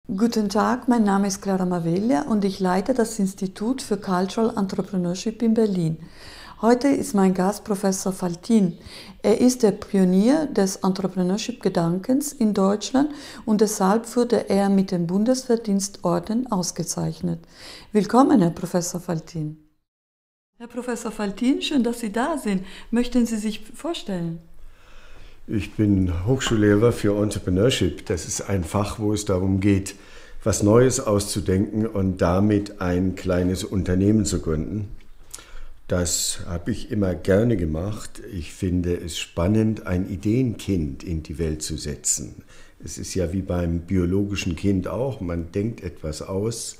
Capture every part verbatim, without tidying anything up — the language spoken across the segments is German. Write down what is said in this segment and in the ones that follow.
Guten Tag, mein Name ist Clara Maveglia und ich leite das Institut für Cultural Entrepreneurship in Berlin. Heute ist mein Gast Professor Faltin. Er ist der Pionier des Entrepreneurship-Gedankens in Deutschland und deshalb wurde er mit dem Bundesverdienstorden ausgezeichnet. Willkommen, Herr Professor Faltin. Herr Professor Faltin, schön, dass Sie da sind. Möchten Sie sich vorstellen? Ich bin Hochschullehrer für Entrepreneurship. Das ist ein Fach, wo es darum geht, was Neues auszudenken und damit ein kleines Unternehmen zu gründen. Das habe ich immer gerne gemacht. Ich finde es spannend, ein Ideenkind in die Welt zu setzen. Es ist ja wie beim biologischen Kind auch. Man denkt etwas aus.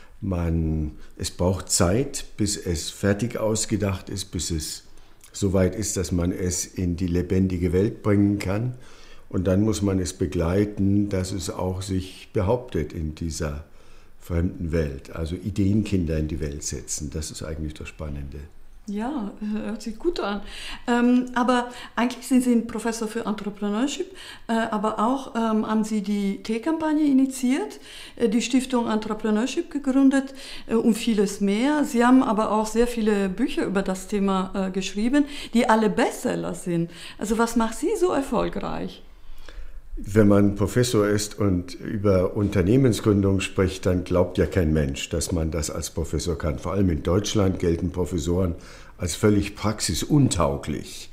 Man, es braucht Zeit, bis es fertig ausgedacht ist, bis es soweit ist, dass man es in die lebendige Welt bringen kann. Und dann muss man es begleiten, dass es auch sich behauptet in dieser fremden Welt. Also Ideenkinder in die Welt setzen, das ist eigentlich das Spannende. Ja, hört sich gut an. Ähm, aber eigentlich sind Sie ein Professor für Entrepreneurship, äh, aber auch ähm, haben Sie die T-Kampagne initiiert, äh, die Stiftung Entrepreneurship gegründet äh, und vieles mehr. Sie haben aber auch sehr viele Bücher über das Thema äh, geschrieben, die alle Bestseller sind. Also was macht Sie so erfolgreich? Wenn man Professor ist und über Unternehmensgründung spricht, dann glaubt ja kein Mensch, dass man das als Professor kann. Vor allem in Deutschland gelten Professoren als völlig praxisuntauglich.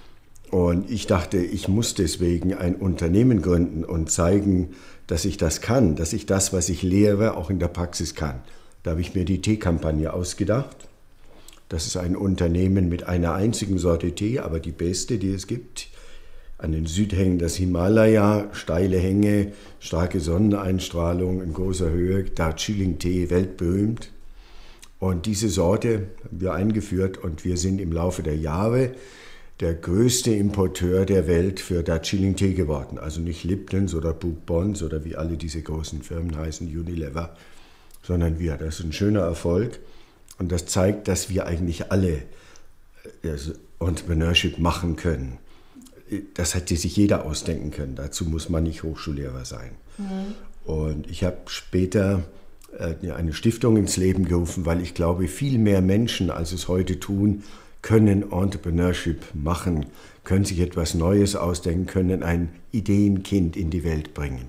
Und ich dachte, ich muss deswegen ein Unternehmen gründen und zeigen, dass ich das kann, dass ich das, was ich lehre, auch in der Praxis kann. Da habe ich mir die Tee-Kampagne ausgedacht. Das ist ein Unternehmen mit einer einzigen Sorte Tee, aber die beste, die es gibt. An den Südhängen des Himalaya, steile Hänge, starke Sonneneinstrahlung in großer Höhe, Darjeeling-Tee, weltberühmt. Und diese Sorte haben wir eingeführt und wir sind im Laufe der Jahre der größte Importeur der Welt für Darjeeling-Tee geworden. Also nicht Liptons oder Brooke Bonds oder wie alle diese großen Firmen heißen, Unilever, sondern wir. Das ist ein schöner Erfolg und das zeigt, dass wir eigentlich alle also Entrepreneurship machen können. Das hätte sich jeder ausdenken können. Dazu muss man nicht Hochschullehrer sein. Mhm. Und ich habe später äh, eine Stiftung ins Leben gerufen, weil ich glaube, viel mehr Menschen, als es heute tun, können Entrepreneurship machen, können sich etwas Neues ausdenken, können ein Ideenkind in die Welt bringen.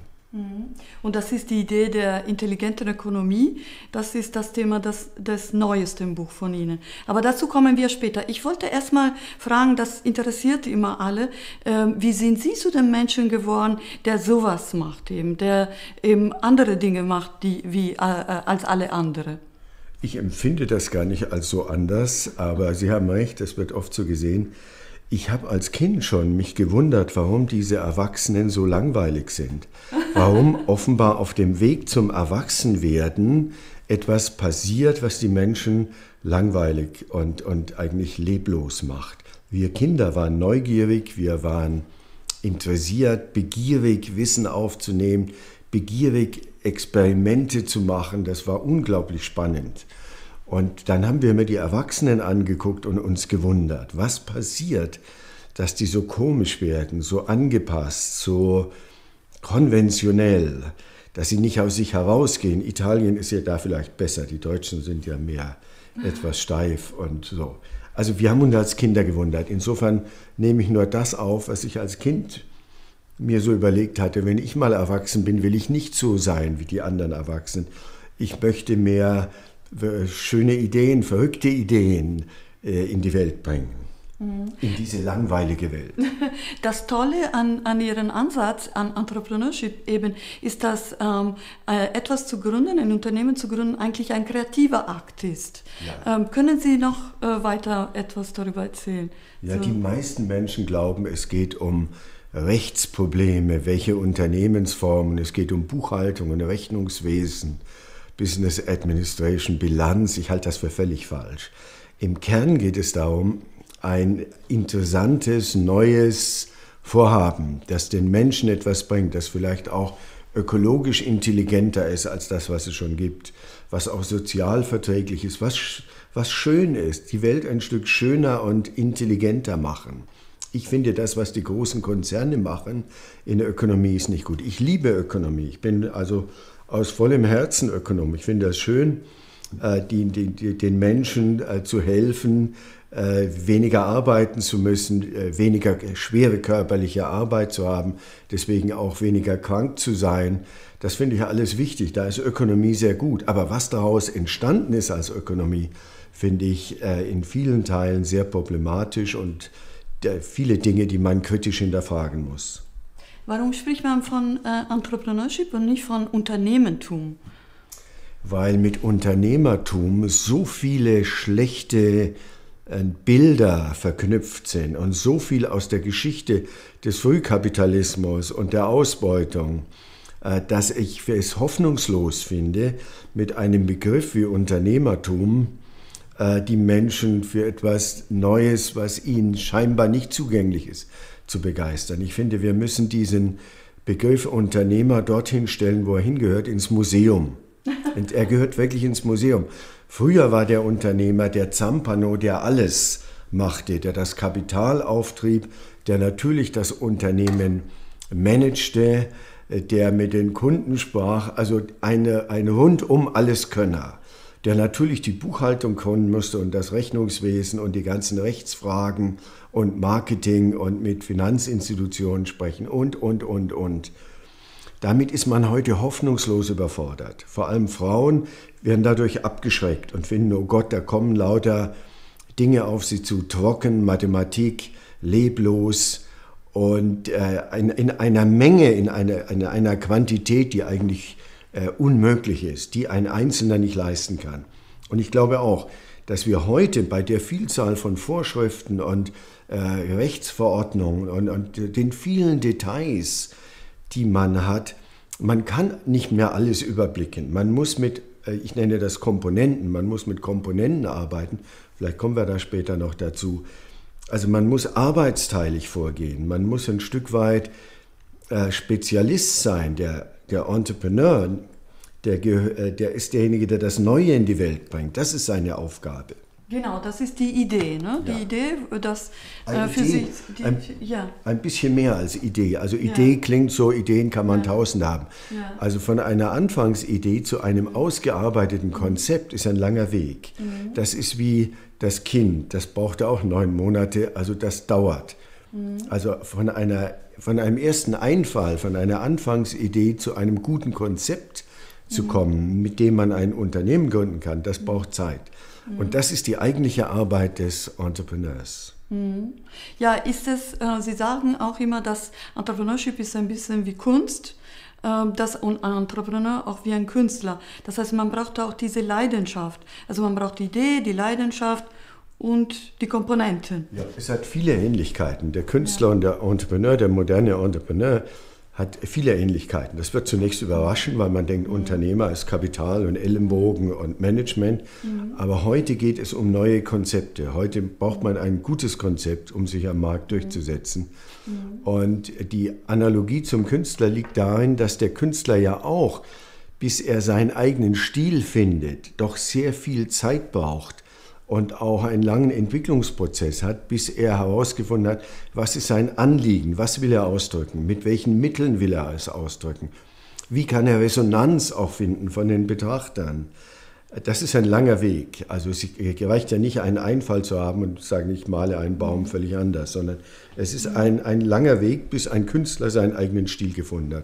Und das ist die Idee der intelligenten Ökonomie. Das ist das Thema des, des neuesten Buch von Ihnen. Aber dazu kommen wir später. Ich wollte erst mal fragen, das interessiert immer alle, äh, wie sind Sie zu dem Menschen geworden, der sowas macht, eben, der eben andere Dinge macht die, wie, äh, als alle anderen? Ich empfinde das gar nicht als so anders, aber Sie haben recht, das wird oft so gesehen. Ich habe als Kind schon mich gewundert, warum diese Erwachsenen so langweilig sind. Warum offenbar auf dem Weg zum Erwachsenwerden etwas passiert, was die Menschen langweilig und, und eigentlich leblos macht. Wir Kinder waren neugierig, wir waren interessiert, begierig, Wissen aufzunehmen, begierig, Experimente zu machen. Das war unglaublich spannend. Und dann haben wir mir die Erwachsenen angeguckt und uns gewundert, was passiert, dass die so komisch werden, so angepasst, so konventionell, dass sie nicht aus sich herausgehen. Italien ist ja da vielleicht besser, die Deutschen sind ja mehr etwas steif und so. Also wir haben uns als Kinder gewundert. Insofern nehme ich nur das auf, was ich als Kind mir so überlegt hatte. Wenn ich mal erwachsen bin, will ich nicht so sein wie die anderen Erwachsenen. Ich möchte mehr schöne Ideen, verrückte Ideen äh, in die Welt bringen. Mhm. In diese langweilige Welt. Das Tolle an, an Ihrem Ansatz, an Entrepreneurship eben, ist, dass ähm, äh, etwas zu gründen, ein Unternehmen zu gründen, eigentlich ein kreativer Akt ist. Ja. Ähm, können Sie noch äh, weiter etwas darüber erzählen? Ja, so. Die meisten Menschen glauben, es geht um Rechtsprobleme, welche Unternehmensformen, es geht um Buchhaltung und Rechnungswesen, Business Administration, Bilanz, ich halte das für völlig falsch. Im Kern geht es darum, ein interessantes, neues Vorhaben, das den Menschen etwas bringt, das vielleicht auch ökologisch intelligenter ist als das, was es schon gibt, was auch sozial verträglich ist, was, was schön ist, die Welt ein Stück schöner und intelligenter machen. Ich finde, das, was die großen Konzerne machen in der Ökonomie, ist nicht gut. Ich liebe Ökonomie. Ich bin also aus vollem Herzen Ökonom. Ich finde das schön, die, die, den Menschen zu helfen, weniger arbeiten zu müssen, weniger schwere körperliche Arbeit zu haben, deswegen auch weniger krank zu sein. Das finde ich alles wichtig, da ist Ökonomie sehr gut. Aber was daraus entstanden ist als Ökonomie, finde ich in vielen Teilen sehr problematisch und viele Dinge, die man kritisch hinterfragen muss. Warum spricht man von äh, Entrepreneurship und nicht von Unternehmertum? Weil mit Unternehmertum so viele schlechte äh, Bilder verknüpft sind und so viel aus der Geschichte des Frühkapitalismus und der Ausbeutung, äh, dass ich es hoffnungslos finde, mit einem Begriff wie Unternehmertum äh, die Menschen für etwas Neues, was ihnen scheinbar nicht zugänglich ist, zu begeistern. Ich finde, wir müssen diesen Begriff Unternehmer dorthin stellen, wo er hingehört, ins Museum. Und er gehört wirklich ins Museum. Früher war der Unternehmer der Zampano, der alles machte, der das Kapital auftrieb, der natürlich das Unternehmen managte, der mit den Kunden sprach, also eine, ein rundum Alleskönner, der natürlich die Buchhaltung können musste und das Rechnungswesen und die ganzen Rechtsfragen und Marketing und mit Finanzinstitutionen sprechen und, und, und, und. Damit ist man heute hoffnungslos überfordert. Vor allem Frauen werden dadurch abgeschreckt und finden, oh Gott, da kommen lauter Dinge auf sie zu, trocken, Mathematik, leblos und äh, in, in einer Menge, in einer, in einer Quantität, die eigentlich äh, unmöglich ist, die ein Einzelner nicht leisten kann. Und ich glaube auch, dass wir heute bei der Vielzahl von Vorschriften und äh, Rechtsverordnungen und, und den vielen Details, die man hat, man kann nicht mehr alles überblicken. Man muss mit, äh, ich nenne das Komponenten, man muss mit Komponenten arbeiten, vielleicht kommen wir da später noch dazu. Also man muss arbeitsteilig vorgehen, man muss ein Stück weit äh, Spezialist sein, der, der Entrepreneur, der, der ist derjenige, der das Neue in die Welt bringt. Das ist seine Aufgabe. Genau, das ist die Idee, ne? Die ja. Idee, dass äh, für Idee, sich... Die, ein, ja. ein bisschen mehr als Idee. Also Idee ja. klingt so, Ideen kann man ja. tausend haben. Ja. Also von einer Anfangsidee zu einem ausgearbeiteten Konzept ist ein langer Weg. Mhm. Das ist wie das Kind, das braucht auch neun Monate, also das dauert. Mhm. Also von, einer, von einem ersten Einfall, von einer Anfangsidee zu einem guten Konzept zu mhm. kommen, mit dem man ein Unternehmen gründen kann, das braucht Zeit. Mhm. Und das ist die eigentliche Arbeit des Entrepreneurs. Mhm. Ja, ist es, äh, Sie sagen auch immer, dass Entrepreneurship ist ein bisschen wie Kunst, äh, dass ein Entrepreneur auch wie ein Künstler. Das heißt, man braucht auch diese Leidenschaft. Also man braucht die Idee, die Leidenschaft und die Komponenten. Ja, es hat viele Ähnlichkeiten. Der Künstler ja. und der Entrepreneur, der moderne Entrepreneur, hat viele Ähnlichkeiten. Das wird zunächst überraschen, weil man denkt, mhm. Unternehmer ist Kapital und Ellenbogen und Management. Mhm. Aber heute geht es um neue Konzepte. Heute braucht man ein gutes Konzept, um sich am Markt durchzusetzen. Mhm. Und die Analogie zum Künstler liegt darin, dass der Künstler ja auch, bis er seinen eigenen Stil findet, doch sehr viel Zeit braucht und auch einen langen Entwicklungsprozess hat, bis er herausgefunden hat, was ist sein Anliegen, was will er ausdrücken, mit welchen Mitteln will er es ausdrücken, wie kann er Resonanz auch finden von den Betrachtern. Das ist ein langer Weg. Also es reicht ja nicht, einen Einfall zu haben und zu sagen, ich male einen Baum völlig anders, sondern es ist ein, ein langer Weg, bis ein Künstler seinen eigenen Stil gefunden hat.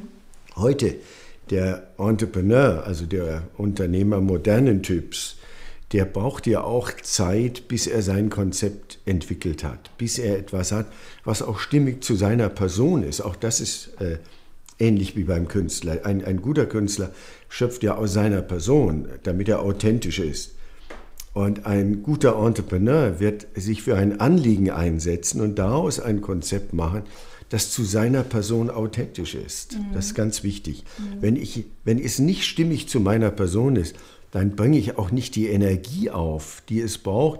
Heute, der Entrepreneur, also der Unternehmer modernen Typs, der braucht ja auch Zeit, bis er sein Konzept entwickelt hat, bis er etwas hat, was auch stimmig zu seiner Person ist. Auch das ist äh, ähnlich wie beim Künstler. Ein, ein guter Künstler schöpft ja aus seiner Person, damit er authentisch ist. Und ein guter Entrepreneur wird sich für ein Anliegen einsetzen und daraus ein Konzept machen, das zu seiner Person authentisch ist. Mhm. Das ist ganz wichtig. Mhm. Wenn ich, wenn es nicht stimmig zu meiner Person ist, dann bringe ich auch nicht die Energie auf, die es braucht,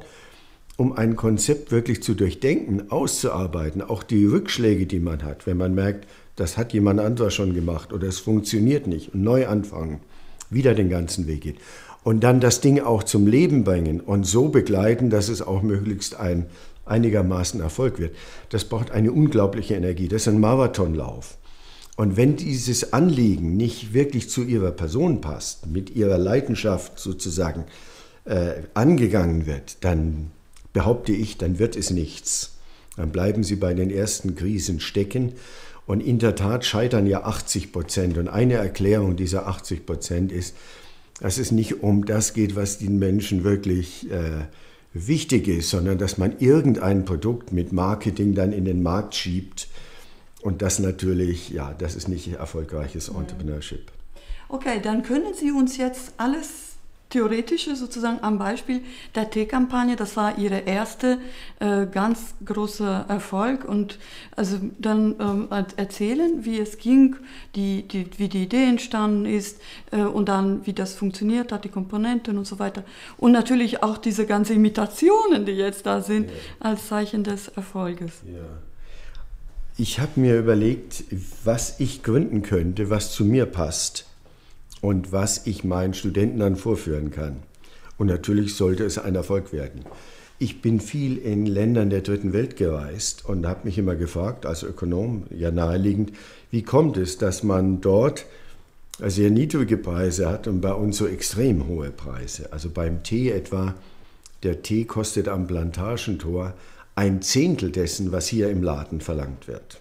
um ein Konzept wirklich zu durchdenken, auszuarbeiten. Auch die Rückschläge, die man hat, wenn man merkt, das hat jemand anderes schon gemacht oder es funktioniert nicht und neu anfangen, wieder den ganzen Weg geht. Und dann das Ding auch zum Leben bringen und so begleiten, dass es auch möglichst ein einigermaßen Erfolg wird. Das braucht eine unglaubliche Energie. Das ist ein Marathonlauf. Und wenn dieses Anliegen nicht wirklich zu ihrer Person passt, mit ihrer Leidenschaft sozusagen äh, angegangen wird, dann behaupte ich, dann wird es nichts. Dann bleiben sie bei den ersten Krisen stecken. Und in der Tat scheitern ja achtzig Prozent. Und eine Erklärung dieser achtzig Prozent ist, dass es nicht um das geht, was den Menschen wirklich äh, wichtig ist, sondern dass man irgendein Produkt mit Marketing dann in den Markt schiebt. Und das natürlich, ja, das ist nicht erfolgreiches Entrepreneurship. Okay, dann können Sie uns jetzt alles Theoretische sozusagen am Beispiel der Teekampagne, das war Ihre erste äh, ganz große Erfolg, und also dann ähm, erzählen, wie es ging, die, die, wie die Idee entstanden ist äh, und dann wie das funktioniert hat, die Komponenten und so weiter, und natürlich auch diese ganzen Imitationen, die jetzt da sind, ja, als Zeichen des Erfolges. Ja. Ich habe mir überlegt, was ich gründen könnte, was zu mir passt und was ich meinen Studenten dann vorführen kann. Und natürlich sollte es ein Erfolg werden. Ich bin viel in Ländern der Dritten Welt gereist und habe mich immer gefragt, als Ökonom, ja naheliegend, wie kommt es, dass man dort sehr niedrige Preise hat und bei uns so extrem hohe Preise. Also beim Tee etwa, der Tee kostet am Plantagentor ein Zehntel dessen, was hier im Laden verlangt wird.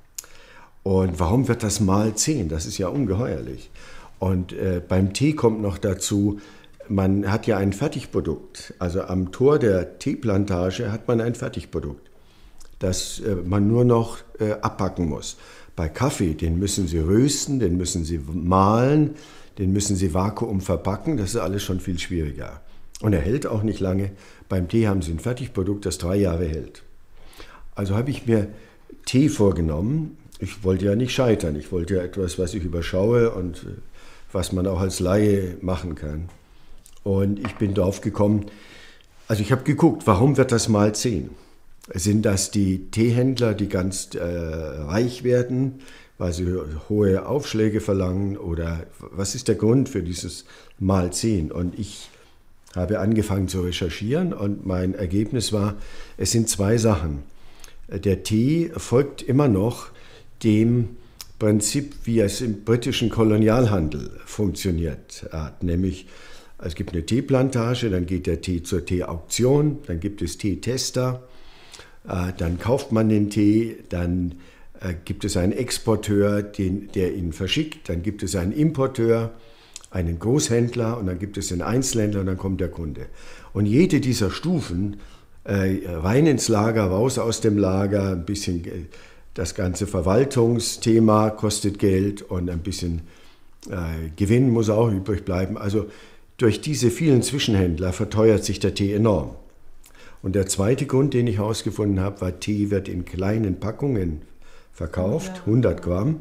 Und warum wird das mal zehn? Das ist ja ungeheuerlich. Und äh, beim Tee kommt noch dazu, man hat ja ein Fertigprodukt. Also am Tor der Teeplantage hat man ein Fertigprodukt, das äh, man nur noch äh, abpacken muss. Bei Kaffee, den müssen Sie rösten, den müssen Sie mahlen, den müssen Sie vakuum verpacken. Das ist alles schon viel schwieriger. Und er hält auch nicht lange. Beim Tee haben Sie ein Fertigprodukt, das drei Jahre hält. Also habe ich mir Tee vorgenommen. Ich wollte ja nicht scheitern. Ich wollte ja etwas, was ich überschaue und äh, was man auch als Laie machen kann. Und ich bin drauf gekommen, also ich habe geguckt, warum wird das mal zehn? Sind das die Teehändler, die ganz äh, reich werden, weil sie hohe Aufschläge verlangen, oder was ist der Grund für dieses mal zehn? Und ich habe angefangen zu recherchieren und mein Ergebnis war, es sind zwei Sachen. Der Tee folgt immer noch dem Prinzip, wie es im britischen Kolonialhandel funktioniert hat, nämlich es gibt eine Teeplantage, dann geht der Tee zur Teeauktion, dann gibt es Teetester, äh, dann kauft man den Tee, dann äh, gibt es einen Exporteur, den, der ihn verschickt, dann gibt es einen Importeur, einen Großhändler, und dann gibt es den Einzelhändler und dann kommt der Kunde. Und jede dieser Stufen, äh, rein ins Lager, raus aus dem Lager, ein bisschen äh, das ganze Verwaltungsthema kostet Geld und ein bisschen äh, Gewinn muss auch übrig bleiben. Also durch diese vielen Zwischenhändler verteuert sich der Tee enorm. Und der zweite Grund, den ich herausgefunden habe, war, Tee wird in kleinen Packungen verkauft, hundert Gramm.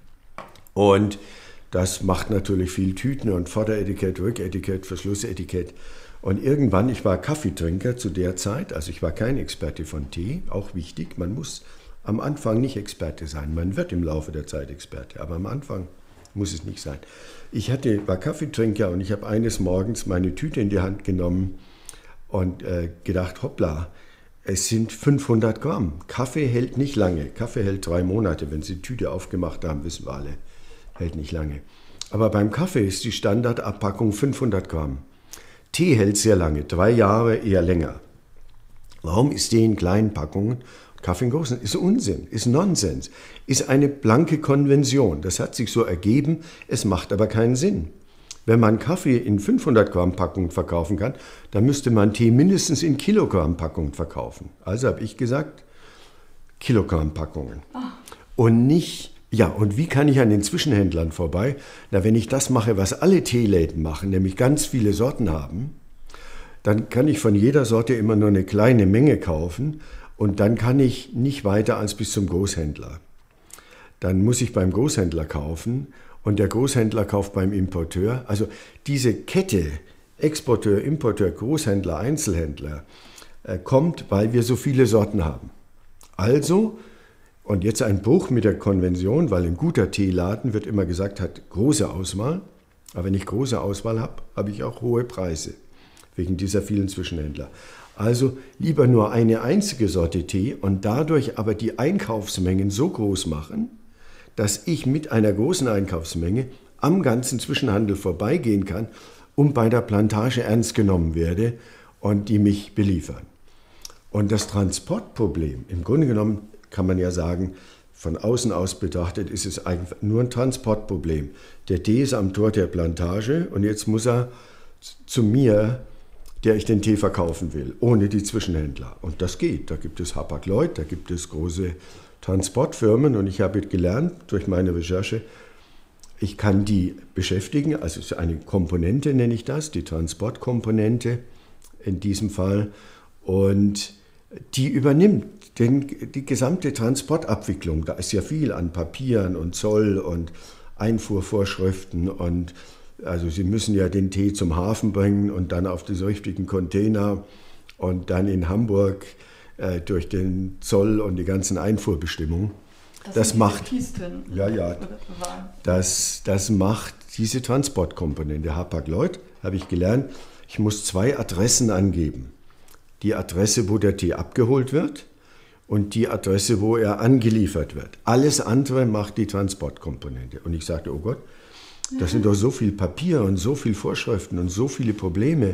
Und das macht natürlich viel Tüten und Vorderetikett, Rücketikett, Verschlussetikett. Und irgendwann, ich war Kaffeetrinker zu der Zeit, also ich war kein Experte von Tee, auch wichtig, man muss am Anfang nicht Experte sein. Man wird im Laufe der Zeit Experte, aber am Anfang muss es nicht sein. Ich hatte, war Kaffeetrinker und ich habe eines Morgens meine Tüte in die Hand genommen und äh, gedacht, hoppla, es sind fünfhundert Gramm. Kaffee hält nicht lange. Kaffee hält drei Monate. Wenn Sie die Tüte aufgemacht haben, wissen wir alle, hält nicht lange. Aber beim Kaffee ist die Standardabpackung fünfhundert Gramm. Tee hält sehr lange, drei Jahre, eher länger. Warum ist Tee in kleinen Packungen? Kaffee in großen ist Unsinn, ist Nonsens, ist eine blanke Konvention. Das hat sich so ergeben, es macht aber keinen Sinn. Wenn man Kaffee in fünfhundert Gramm Packungen verkaufen kann, dann müsste man Tee mindestens in Kilogramm Packungen verkaufen. Also habe ich gesagt, Kilogramm Packungen. Und nicht, ja, und wie kann ich an den Zwischenhändlern vorbei? Na, wenn ich das mache, was alle Teeläden machen, nämlich ganz viele Sorten haben, dann kann ich von jeder Sorte immer nur eine kleine Menge kaufen. Und dann kann ich nicht weiter als bis zum Großhändler. Dann muss ich beim Großhändler kaufen und der Großhändler kauft beim Importeur. Also diese Kette, Exporteur, Importeur, Großhändler, Einzelhändler, äh, kommt, weil wir so viele Sorten haben. Also, und jetzt ein Bruch mit der Konvention, weil ein guter Teeladen, wird immer gesagt, hat große Auswahl. Aber wenn ich große Auswahl habe, habe ich auch hohe Preise, wegen dieser vielen Zwischenhändler. Also lieber nur eine einzige Sorte Tee und dadurch aber die Einkaufsmengen so groß machen, dass ich mit einer großen Einkaufsmenge am ganzen Zwischenhandel vorbeigehen kann und bei der Plantage ernst genommen werde und die mich beliefern. Und das Transportproblem, im Grunde genommen kann man ja sagen, von außen aus betrachtet ist es eigentlich nur ein Transportproblem. Der Tee ist am Tor der Plantage und jetzt muss er zu mir, der ich den Tee verkaufen will, ohne die Zwischenhändler. Und das geht. Da gibt es Hapag-Lloyd, da gibt es große Transportfirmen und ich habe gelernt durch meine Recherche, ich kann die beschäftigen, also es ist eine Komponente, nenne ich das, die Transportkomponente in diesem Fall, und die übernimmt den, die gesamte Transportabwicklung. Da ist ja viel an Papieren und Zoll und Einfuhrvorschriften und also Sie müssen ja den Tee zum Hafen bringen und dann auf die richtigen Container und dann in Hamburg äh, durch den Zoll und die ganzen Einfuhrbestimmungen. Das, das macht Kisten, ja, ja, das, das macht diese Transportkomponente. Hapag-Lloyd habe ich gelernt, ich muss zwei Adressen angeben. Die Adresse, wo der Tee abgeholt wird und die Adresse, wo er angeliefert wird. Alles andere macht die Transportkomponente. Und ich sagte, oh Gott, das sind doch so viel Papier und so viele Vorschriften und so viele Probleme,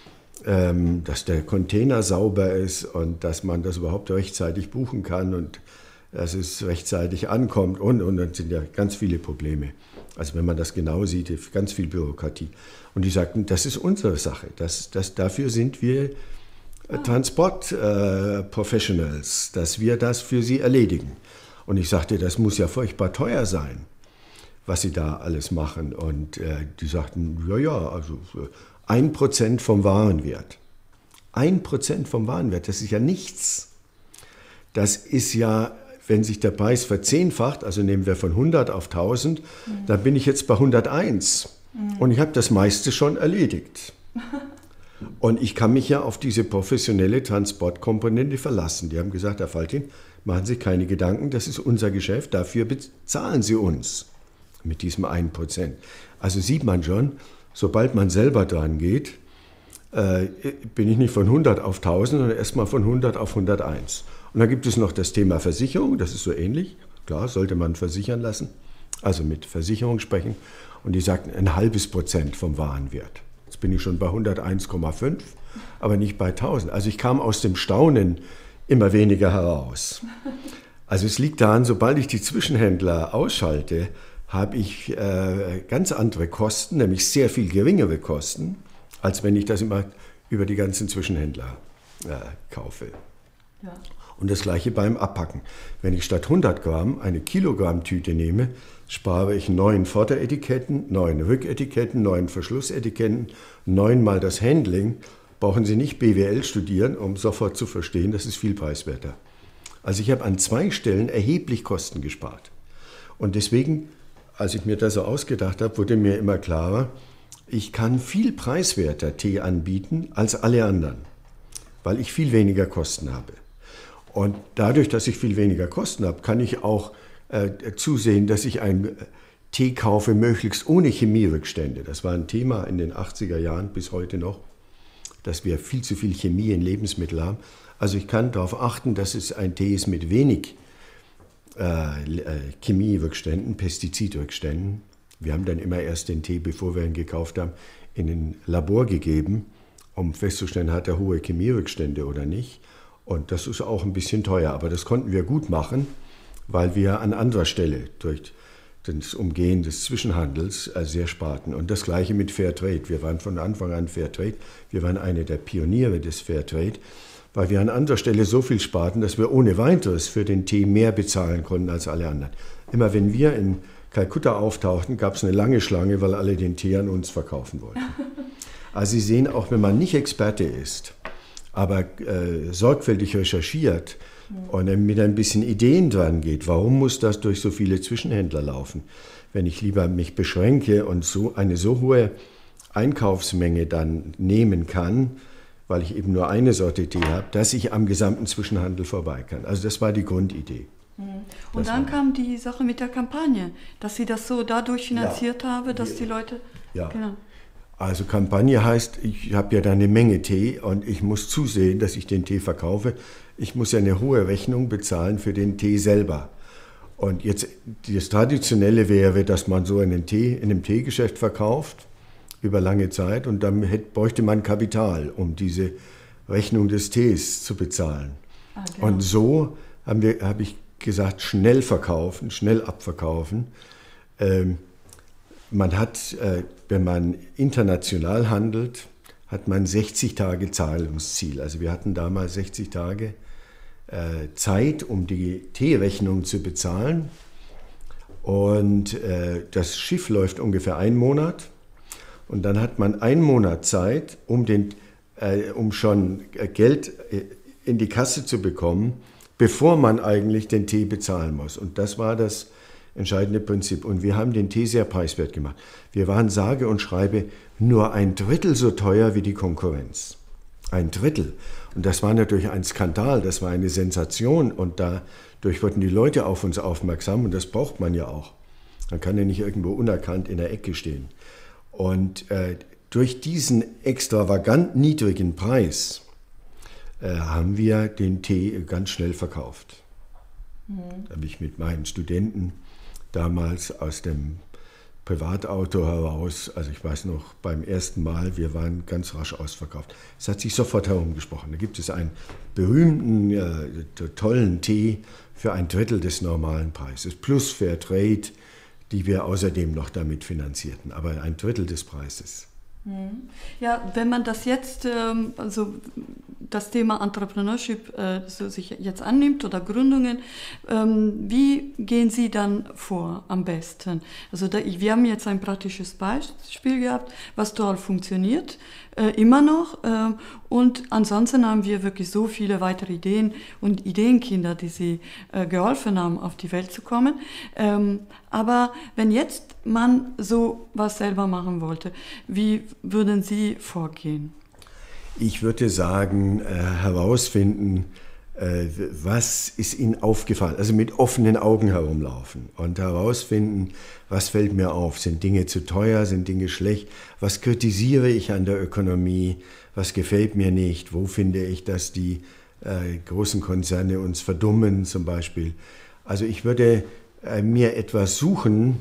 ähm, dass der Container sauber ist und dass man das überhaupt rechtzeitig buchen kann und dass es rechtzeitig ankommt und, und dann sind ja ganz viele Probleme. Also wenn man das genau sieht, ganz viel Bürokratie. Und die sagten, das ist unsere Sache, das, das, dafür sind wir ah. Transport-Professionals, äh, dass wir das für sie erledigen. Und ich sagte, das muss ja furchtbar teuer sein, was sie da alles machen. Und äh, die sagten, ja, ja, also ein Prozent vom Warenwert. Ein Prozent vom Warenwert, das ist ja nichts. Das ist ja, wenn sich der Preis verzehnfacht, also nehmen wir von hundert auf tausend, mhm. dann bin ich jetzt bei hunderteins. Mhm. Und ich habe das meiste schon erledigt. Und ich kann mich ja auf diese professionelle Transportkomponente verlassen. Die haben gesagt, Herr Faltin, machen Sie keine Gedanken, das ist unser Geschäft, dafür bezahlen Sie uns mit diesem ein Prozent. Also sieht man schon, sobald man selber dran geht, äh, bin ich nicht von hundert auf tausend, sondern erstmal von hundert auf hunderteins. Und dann gibt es noch das Thema Versicherung, das ist so ähnlich. Klar, sollte man versichern lassen, also mit Versicherung sprechen. Und die sagten, ein halbes Prozent vom Warenwert. Jetzt bin ich schon bei hunderteins Komma fünf, aber nicht bei tausend. Also ich kam aus dem Staunen immer weniger heraus. Also es liegt daran, sobald ich die Zwischenhändler ausschalte, habe ich äh, ganz andere Kosten, nämlich sehr viel geringere Kosten, als wenn ich das immer über die ganzen Zwischenhändler äh, kaufe. Ja. Und das Gleiche beim Abpacken. Wenn ich statt hundert Gramm eine Kilogramm-Tüte nehme, spare ich neun Vorderetiketten, neun Rücketiketten, neun Verschlussetiketten, neunmal das Handling. Brauchen Sie nicht B W L studieren, um sofort zu verstehen, das ist viel preiswerter. Also ich habe an zwei Stellen erheblich Kosten gespart. Und deswegen, als ich mir das so ausgedacht habe, wurde mir immer klarer, ich kann viel preiswerter Tee anbieten als alle anderen, weil ich viel weniger Kosten habe. Und dadurch, dass ich viel weniger Kosten habe, kann ich auch äh, zusehen, dass ich einen Tee kaufe, möglichst ohne Chemierückstände. Das war ein Thema in den achtziger Jahren bis heute noch, dass wir viel zu viel Chemie in Lebensmitteln haben. Also ich kann darauf achten, dass es ein Tee ist mit wenig äh, Chemierückständen, Pestizidrückständen. Wir haben dann immer erst den Tee, bevor wir ihn gekauft haben, in ein Labor gegeben, um festzustellen, hat er hohe Chemierückstände oder nicht. Und das ist auch ein bisschen teuer, aber das konnten wir gut machen, weil wir an anderer Stelle durch das Umgehen des Zwischenhandels sehr sparten. Und das Gleiche mit Fairtrade. Wir waren von Anfang an Fairtrade. Wir waren eine der Pioniere des Fairtrade, weil wir an anderer Stelle so viel sparten, dass wir ohne weiteres für den Tee mehr bezahlen konnten als alle anderen. Immer wenn wir in Kalkutta auftauchten, gab es eine lange Schlange, weil alle den Tee an uns verkaufen wollten. Also Sie sehen, auch wenn man nicht Experte ist, aber äh, sorgfältig recherchiert und mit ein bisschen Ideen dran geht, warum muss das durch so viele Zwischenhändler laufen? Wenn ich lieber mich beschränke und so eine so hohe Einkaufsmenge dann nehmen kann, weil ich eben nur eine Sorte Tee habe, dass ich am gesamten Zwischenhandel vorbei kann. Also das war die Grundidee. Und das dann war. kam die Sache mit der Kampagne, dass Sie das so dadurch finanziert ja, haben, dass die, die Leute... Ja. Genau. Also Kampagne heißt, ich habe ja da eine Menge Tee und ich muss zusehen, dass ich den Tee verkaufe. Ich muss ja eine hohe Rechnung bezahlen für den Tee selber. Und jetzt das Traditionelle wäre, dass man so einen Tee in einem Teegeschäft verkauft über lange Zeit und dann hätte, bräuchte man Kapital, um diese Rechnung des Tees zu bezahlen. Ah, genau. Und so haben wir, habe ich gesagt, schnell verkaufen, schnell abverkaufen. Ähm, man hat, äh, wenn man international handelt, hat man sechzig Tage Zahlungsziel. Also wir hatten damals sechzig Tage äh, Zeit, um die Teerechnung zu bezahlen. Und äh, das Schiff läuft ungefähr einen Monat. Und dann hat man einen Monat Zeit, um, den, äh, um schon Geld in die Kasse zu bekommen, bevor man eigentlich den Tee bezahlen muss. Und das war das entscheidende Prinzip. Und wir haben den Tee sehr preiswert gemacht. Wir waren sage und schreibe nur ein Drittel so teuer wie die Konkurrenz. Ein Drittel. Und das war natürlich ein Skandal, das war eine Sensation. Und dadurch wurden die Leute auf uns aufmerksam. Und das braucht man ja auch. Man kann ja nicht irgendwo unerkannt in der Ecke stehen. Und äh, durch diesen extravagant niedrigen Preis äh, haben wir den Tee ganz schnell verkauft. Mhm. Da habe ich mit meinen Studenten damals aus dem Privatauto heraus, also ich weiß noch, beim ersten Mal, wir waren ganz rasch ausverkauft. Es hat sich sofort herumgesprochen. Da gibt es einen berühmten, äh, tollen Tee für ein Drittel des normalen Preises, plus Fair Trade, die wir außerdem noch damit finanzierten, aber ein Drittel des Preises. Ja, wenn man das jetzt, also das Thema Entrepreneurship so sich jetzt annimmt oder Gründungen, wie gehen Sie dann vor am besten? Also da, wir haben jetzt ein praktisches Beispiel gehabt, was toll funktioniert, immer noch, und ansonsten haben wir wirklich so viele weitere Ideen und Ideenkinder, die Sie geholfen haben, auf die Welt zu kommen. Aber wenn jetzt man so was selber machen wollte, wie würden Sie vorgehen? Ich würde sagen, äh, herausfinden, äh, was ist Ihnen aufgefallen. Also mit offenen Augen herumlaufen und herausfinden, was fällt mir auf. Sind Dinge zu teuer, sind Dinge schlecht? Was kritisiere ich an der Ökonomie? Was gefällt mir nicht? Wo finde ich, dass die äh, großen Konzerne uns verdummen zum Beispiel? Also ich würde äh, mir etwas suchen,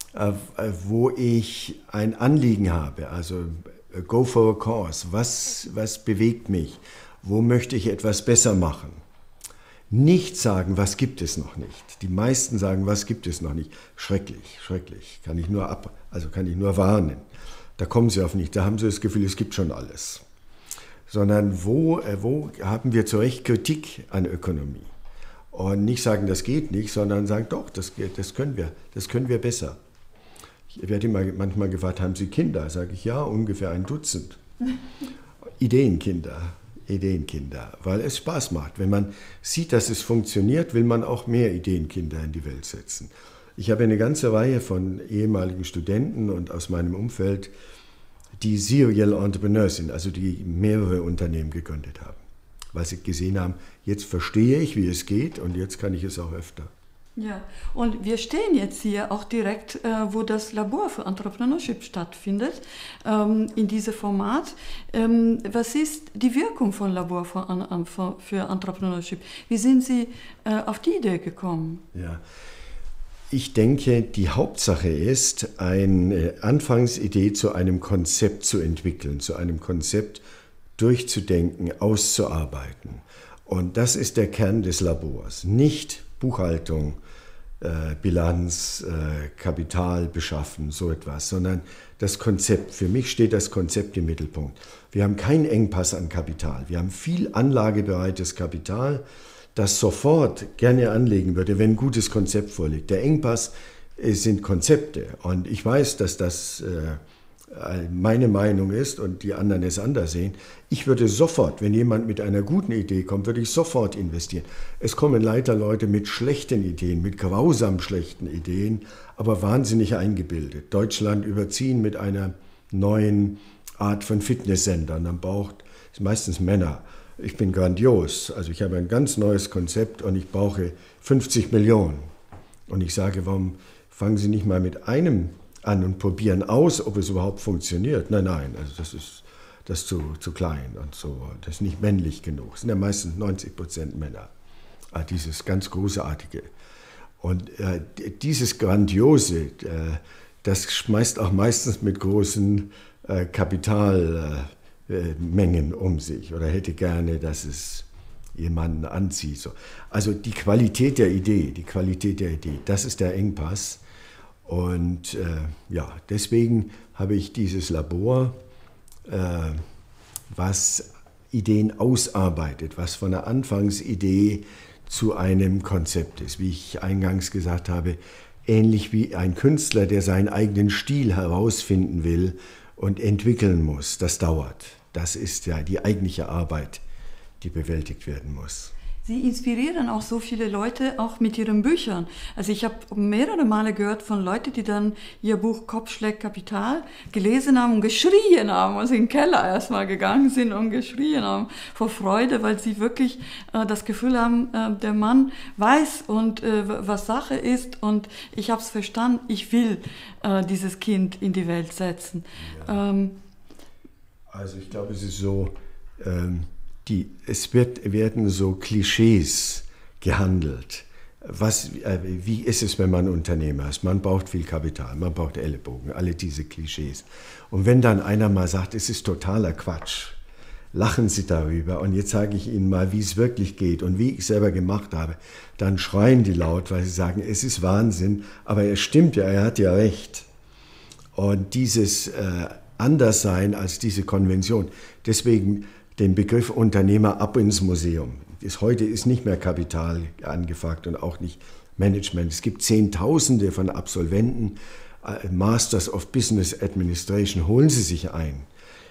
wo ich ein Anliegen habe, also go for a cause, was, was bewegt mich, wo möchte ich etwas besser machen. Nicht sagen, was gibt es noch nicht. Die meisten sagen, was gibt es noch nicht. Schrecklich, schrecklich, kann ich nur ab, also kann ich nur warnen. Da kommen sie auf nicht, da haben sie das Gefühl, es gibt schon alles. Sondern wo, wo haben wir zu Recht Kritik an Ökonomie? Und nicht sagen, das geht nicht, sondern sagen, doch, das, das können wir, das können wir besser. Ich werde immer manchmal gefragt, haben Sie Kinder? Sage ich, ja, ungefähr ein Dutzend. Ideenkinder, Ideenkinder, weil es Spaß macht. Wenn man sieht, dass es funktioniert, will man auch mehr Ideenkinder in die Welt setzen. Ich habe eine ganze Reihe von ehemaligen Studenten und aus meinem Umfeld, die Serial Entrepreneurs sind, also die mehrere Unternehmen gegründet haben, weil sie gesehen haben, jetzt verstehe ich, wie es geht und jetzt kann ich es auch öfter. Ja, und wir stehen jetzt hier auch direkt, äh, wo das Labor für Entrepreneurship stattfindet, ähm, in diesem Format. Ähm, was ist die Wirkung von Labor für, für, für Entrepreneurship? Wie sind Sie äh, auf die Idee gekommen? Ja, ich denke, die Hauptsache ist, eine Anfangsidee zu einem Konzept zu entwickeln, zu einem Konzept durchzudenken, auszuarbeiten. Und das ist der Kern des Labors, nicht Buchhaltung, Äh, Bilanz, äh, Kapital beschaffen, so etwas, sondern das Konzept. Für mich steht das Konzept im Mittelpunkt. Wir haben keinen Engpass an Kapital. Wir haben viel anlagebereites Kapital, das sofort gerne anlegen würde, wenn ein gutes Konzept vorliegt. Der Engpass äh, sind Konzepte und ich weiß, dass das äh, meine Meinung ist und die anderen es anders sehen. Ich würde sofort, wenn jemand mit einer guten Idee kommt, würde ich sofort investieren. Es kommen leider Leute mit schlechten Ideen, mit grausam schlechten Ideen, aber wahnsinnig eingebildet. Deutschland überziehen mit einer neuen Art von Fitnesssendern. Man braucht, das sind meistens Männer. Ich bin grandios, also ich habe ein ganz neues Konzept und ich brauche fünfzig Millionen. Und ich sage, warum fangen Sie nicht mal mit einem an und probieren aus, ob es überhaupt funktioniert. Nein, nein, also das ist, das ist zu, zu klein und so, das ist nicht männlich genug. Es sind ja meistens neunzig Prozent Männer, dieses ganz Großartige. Und äh, dieses Grandiose, äh, das schmeißt auch meistens mit großen äh, Kapitalmengen äh, um sich oder hätte gerne, dass es jemanden anzieht. So. Also die Qualität der Idee, die Qualität der Idee, das ist der Engpass. Und äh, ja, deswegen habe ich dieses Labor, äh, was Ideen ausarbeitet, was von der Anfangsidee zu einem Konzept ist. Wie ich eingangs gesagt habe, ähnlich wie ein Künstler, der seinen eigenen Stil herausfinden will und entwickeln muss. Das dauert. Das ist ja die eigentliche Arbeit, die bewältigt werden muss. Sie inspirieren auch so viele Leute, auch mit Ihren Büchern. Also ich habe mehrere Male gehört von Leuten, die dann ihr Buch Kopf schlägt Kapital gelesen haben und geschrien haben, also in den Keller erstmal gegangen sind und geschrien haben vor Freude, weil sie wirklich äh, das Gefühl haben, äh, der Mann weiß und äh, was Sache ist und ich habe es verstanden, ich will äh, dieses Kind in die Welt setzen. Ja. Ähm, also ich glaube, es ist so... Ähm Die, es wird, werden so Klischees gehandelt. Was, äh, wie ist es, wenn man Unternehmer ist? Man braucht viel Kapital, man braucht Ellenbogen, alle diese Klischees. Und wenn dann einer mal sagt, es ist totaler Quatsch, lachen Sie darüber und jetzt zeige ich Ihnen mal, wie es wirklich geht und wie ich es selber gemacht habe, dann schreien die laut, weil sie sagen, es ist Wahnsinn, aber er stimmt ja, er hat ja recht. Und dieses äh, Anderssein als diese Konvention, deswegen den Begriff Unternehmer ab ins Museum. Das heute ist nicht mehr Kapital angefragt und auch nicht Management. Es gibt Zehntausende von Absolventen, Masters of Business Administration, holen Sie sich ein.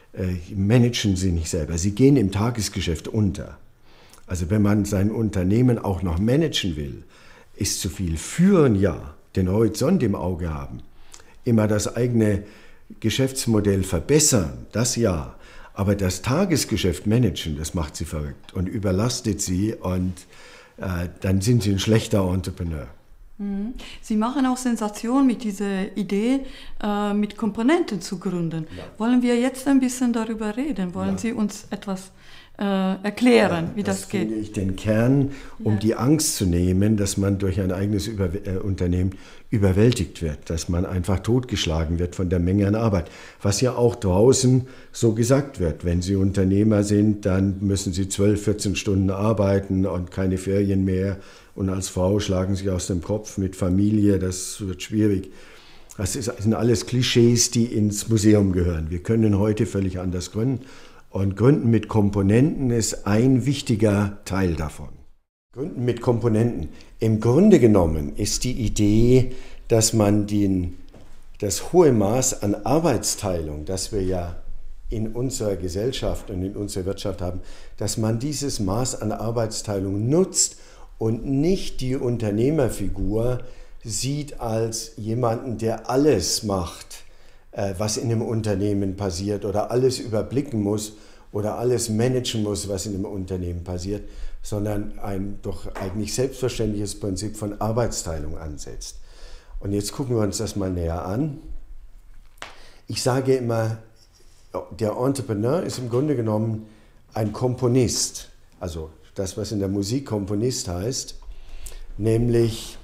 Managen Sie nicht selber. Sie gehen im Tagesgeschäft unter. Also wenn man sein Unternehmen auch noch managen will, ist zu viel. Führen ja, den Horizont im Auge haben, immer das eigene Geschäftsmodell verbessern, das ja. Aber das Tagesgeschäft managen, das macht sie verrückt und überlastet sie und äh, dann sind sie ein schlechter Entrepreneur. Sie machen auch Sensation mit dieser Idee, äh, mit Komponenten zu gründen. Ja. Wollen wir jetzt ein bisschen darüber reden? Wollen ja. Sie uns etwas äh, erklären, ja, wie das, das geht? Das finde ich den Kern, um ja. die Angst zu nehmen, dass man durch ein eigenes Über äh, Unternehmen überwältigt wird, dass man einfach totgeschlagen wird von der Menge an Arbeit. Was ja auch draußen so gesagt wird. Wenn Sie Unternehmer sind, dann müssen Sie zwölf, vierzehn Stunden arbeiten und keine Ferien mehr. Und als Frau schlagen Sie aus dem Kopf mit Familie, das wird schwierig. Das sind alles Klischees, die ins Museum gehören. Wir können heute völlig anders gründen. Und Gründen mit Komponenten ist ein wichtiger Teil davon. Gründen mit Komponenten. Im Grunde genommen ist die Idee, dass man den, das hohe Maß an Arbeitsteilung, das wir ja in unserer Gesellschaft und in unserer Wirtschaft haben, dass man dieses Maß an Arbeitsteilung nutzt und nicht die Unternehmerfigur sieht als jemanden, der alles macht, was in einem Unternehmen passiert oder alles überblicken muss oder alles managen muss, was in einem Unternehmen passiert, sondern ein doch eigentlich selbstverständliches Prinzip von Arbeitsteilung ansetzt. Und jetzt gucken wir uns das mal näher an. Ich sage immer, der Entrepreneur ist im Grunde genommen ein Komponist, also das, was in der Musik Komponist heißt, nämlich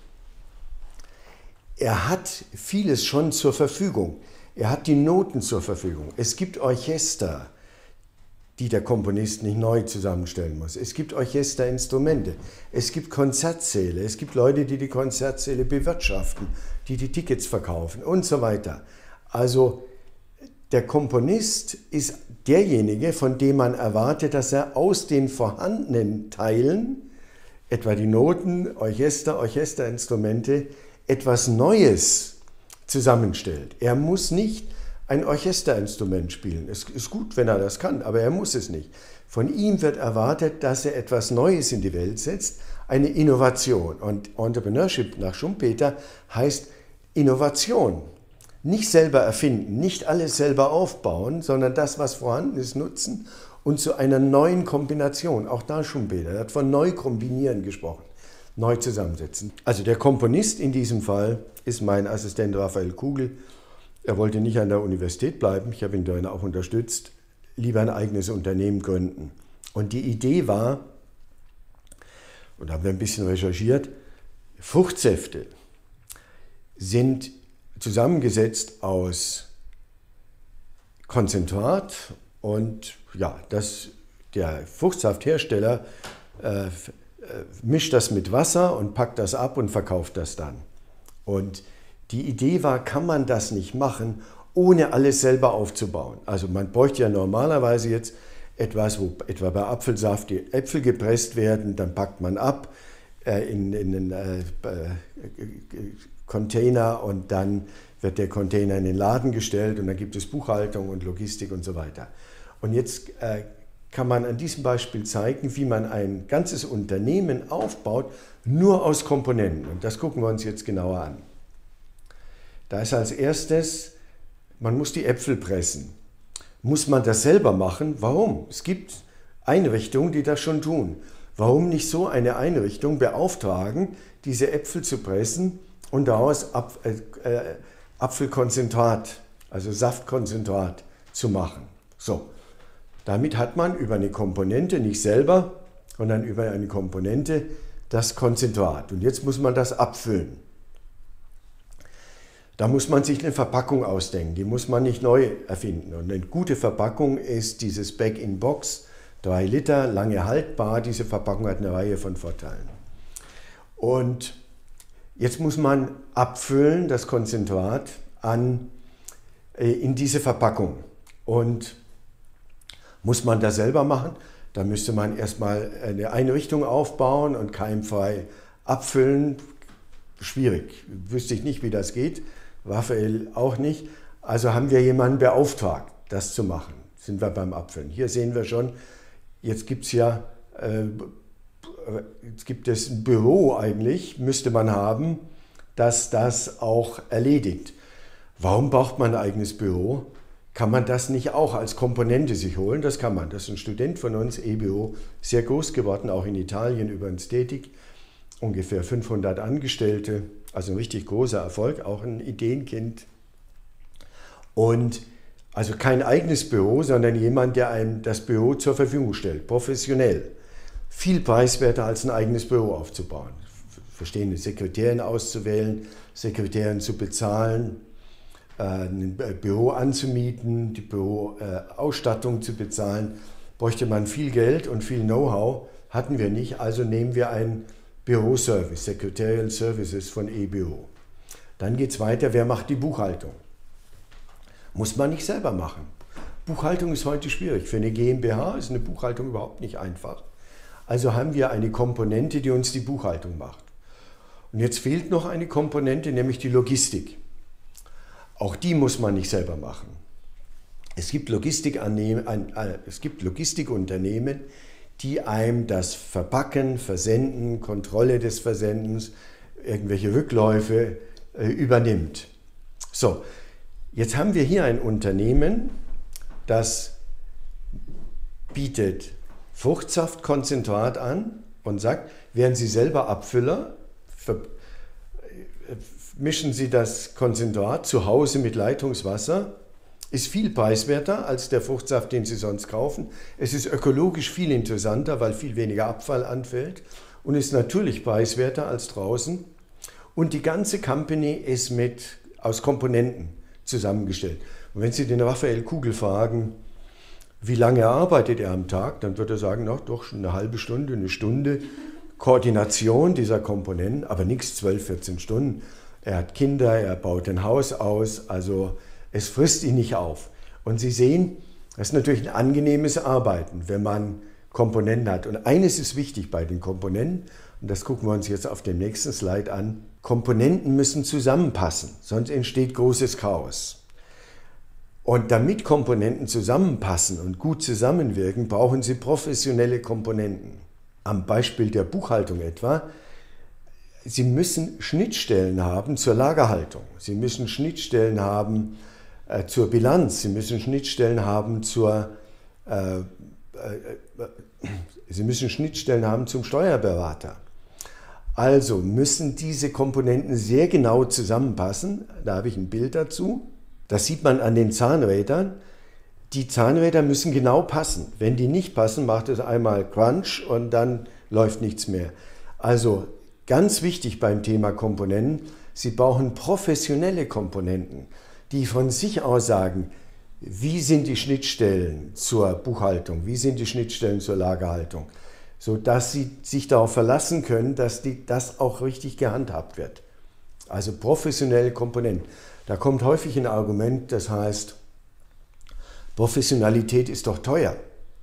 er hat vieles schon zur Verfügung. Er hat die Noten zur Verfügung. Es gibt Orchester, die der Komponist nicht neu zusammenstellen muss. Es gibt Orchesterinstrumente, es gibt Konzertsäle, es gibt Leute, die die Konzertsäle bewirtschaften, die die Tickets verkaufen und so weiter. Also der Komponist ist derjenige, von dem man erwartet, dass er aus den vorhandenen Teilen, etwa die Noten, Orchester, Orchesterinstrumente, etwas Neues zusammenstellt. Er muss nicht ein Orchesterinstrument spielen. Es ist gut, wenn er das kann, aber er muss es nicht. Von ihm wird erwartet, dass er etwas Neues in die Welt setzt, eine Innovation. Und Entrepreneurship nach Schumpeter heißt Innovation. Nicht selber erfinden, nicht alles selber aufbauen, sondern das, was vorhanden ist, nutzen und zu einer neuen Kombination. Auch da Schumpeter, er hat von neu kombinieren gesprochen, neu zusammensetzen. Also der Komponist in diesem Fall ist mein Assistent Raphael Kugel. Er wollte nicht an der Universität bleiben, ich habe ihn darin auch unterstützt, lieber ein eigenes Unternehmen gründen. Und die Idee war, und da haben wir ein bisschen recherchiert, Fruchtsäfte sind zusammengesetzt aus Konzentrat und ja, das, der Fruchtsafthersteller äh, mischt das mit Wasser und packt das ab und verkauft das dann. Und die Idee war, kann man das nicht machen, ohne alles selber aufzubauen. Also man bräuchte ja normalerweise jetzt etwas, wo etwa bei Apfelsaft die Äpfel gepresst werden, dann packt man ab äh, in, in einen äh, Container und dann wird der Container in den Laden gestellt und dann gibt es Buchhaltung und Logistik und so weiter. Und jetzt äh, kann man an diesem Beispiel zeigen, wie man ein ganzes Unternehmen aufbaut, nur aus Komponenten. Und das gucken wir uns jetzt genauer an. Da ist als erstes, man muss die Äpfel pressen. Muss man das selber machen? Warum? Es gibt Einrichtungen, die das schon tun. Warum nicht so eine Einrichtung beauftragen, diese Äpfel zu pressen und daraus Apf äh, Apfelkonzentrat, also Saftkonzentrat zu machen? So. Damit hat man über eine Komponente, nicht selber, sondern über eine Komponente das Konzentrat. Und jetzt muss man das abfüllen. Da muss man sich eine Verpackung ausdenken, die muss man nicht neu erfinden. Und eine gute Verpackung ist dieses Bag-in-Box, drei Liter, lange haltbar. Diese Verpackung hat eine Reihe von Vorteilen. Und jetzt muss man abfüllen, das Konzentrat, an, äh, in diese Verpackung. Und muss man das selber machen? Da müsste man erstmal eine Einrichtung aufbauen und keimfrei abfüllen. Schwierig, wüsste ich nicht, wie das geht. Raphael auch nicht. Also haben wir jemanden beauftragt, das zu machen. Sind wir beim Abfüllen. Hier sehen wir schon, jetzt gibt es ja, äh, jetzt gibt es ein Büro eigentlich, müsste man haben, das das auch erledigt. Warum braucht man ein eigenes Büro? Kann man das nicht auch als Komponente sich holen? Das kann man. Das ist ein Student von uns, E B O, sehr groß geworden, auch in Italien übrigens tätig. Ungefähr fünfhundert Angestellte, also ein richtig großer Erfolg, auch ein Ideenkind. Und also kein eigenes Büro, sondern jemand, der einem das Büro zur Verfügung stellt, professionell. Viel preiswerter als ein eigenes Büro aufzubauen. Verstehende Sekretärin auszuwählen, Sekretärin zu bezahlen, ein Büro anzumieten, die Büroausstattung zu bezahlen, bräuchte man viel Geld und viel Know-how, hatten wir nicht, also nehmen wir einen Büroservice, Secretarial Services von E B O. Dann geht es weiter, wer macht die Buchhaltung? Muss man nicht selber machen. Buchhaltung ist heute schwierig. Für eine GmbH ist eine Buchhaltung überhaupt nicht einfach. Also haben wir eine Komponente, die uns die Buchhaltung macht. Und jetzt fehlt noch eine Komponente, nämlich die Logistik. Auch die muss man nicht selber machen. Es gibt es gibt Logistikunternehmen, die einem das Verpacken, Versenden, Kontrolle des Versendens, irgendwelche Rückläufe äh, übernimmt. So, jetzt haben wir hier ein Unternehmen, das bietet Fruchtsaftkonzentrat an und sagt, wären Sie selber Abfüller, mischen Sie das Konzentrat zu Hause mit Leitungswasser, ist viel preiswerter als der Fruchtsaft, den Sie sonst kaufen. Es ist ökologisch viel interessanter, weil viel weniger Abfall anfällt und ist natürlich preiswerter als draußen. Und die ganze Company ist mit, aus Komponenten zusammengestellt. Und wenn Sie den Raphael Kugel fragen, wie lange arbeitet er am Tag, dann wird er sagen, na, doch schon eine halbe Stunde, eine Stunde. Koordination dieser Komponenten, aber nichts zwölf, vierzehn Stunden. Er hat Kinder, er baut ein Haus aus, also es frisst ihn nicht auf. Und Sie sehen, das ist natürlich ein angenehmes Arbeiten, wenn man Komponenten hat. Und eines ist wichtig bei den Komponenten, und das gucken wir uns jetzt auf dem nächsten Slide an. Komponenten müssen zusammenpassen, sonst entsteht großes Chaos. Und damit Komponenten zusammenpassen und gut zusammenwirken, brauchen Sie professionelle Komponenten. Am Beispiel der Buchhaltung etwa, Sie müssen Schnittstellen haben zur Lagerhaltung, Sie müssen Schnittstellen haben äh, zur Bilanz, Sie müssen Schnittstellen haben zur, äh, äh, Sie müssen Schnittstellen haben zum Steuerberater. Also müssen diese Komponenten sehr genau zusammenpassen. Da habe ich ein Bild dazu. Das sieht man an den Zahnrädern. Die Zahnräder müssen genau passen. Wenn die nicht passen, macht es einmal Crunch und dann läuft nichts mehr. Also ganz wichtig beim Thema Komponenten, Sie brauchen professionelle Komponenten, die von sich aus sagen, wie sind die Schnittstellen zur Buchhaltung, wie sind die Schnittstellen zur Lagerhaltung, sodass Sie sich darauf verlassen können, dass die, das auch richtig gehandhabt wird. Also professionelle Komponenten. Da kommt häufig ein Argument, das heißt, Professionalität ist doch teuer.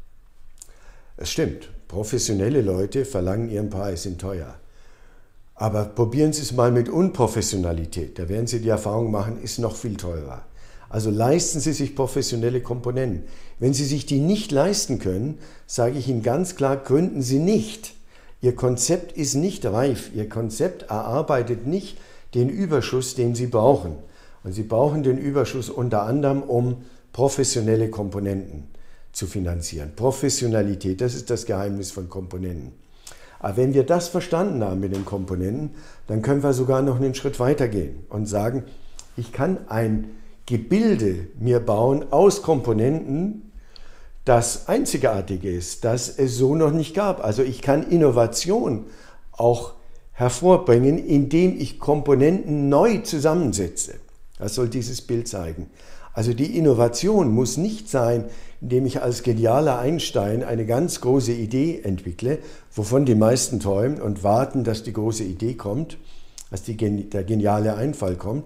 Es stimmt, professionelle Leute verlangen ihren Preis, sind teuer. Aber probieren Sie es mal mit Unprofessionalität, da werden Sie die Erfahrung machen, ist noch viel teurer. Also leisten Sie sich professionelle Komponenten. Wenn Sie sich die nicht leisten können, sage ich Ihnen ganz klar, gründen Sie nicht. Ihr Konzept ist nicht reif. Ihr Konzept erarbeitet nicht den Überschuss, den Sie brauchen. Und Sie brauchen den Überschuss unter anderem, um professionelle Komponenten zu finanzieren. Professionalität, das ist das Geheimnis von Komponenten. Aber wenn wir das verstanden haben mit den Komponenten, dann können wir sogar noch einen Schritt weiter gehen und sagen, ich kann ein Gebilde mir bauen aus Komponenten, das einzigartig ist, das es so noch nicht gab. Also ich kann Innovation auch hervorbringen, indem ich Komponenten neu zusammensetze. Das soll dieses Bild zeigen. Also die Innovation muss nicht sein, indem ich als genialer Einstein eine ganz große Idee entwickle, wovon die meisten träumen und warten, dass die große Idee kommt, dass die, der geniale Einfall kommt.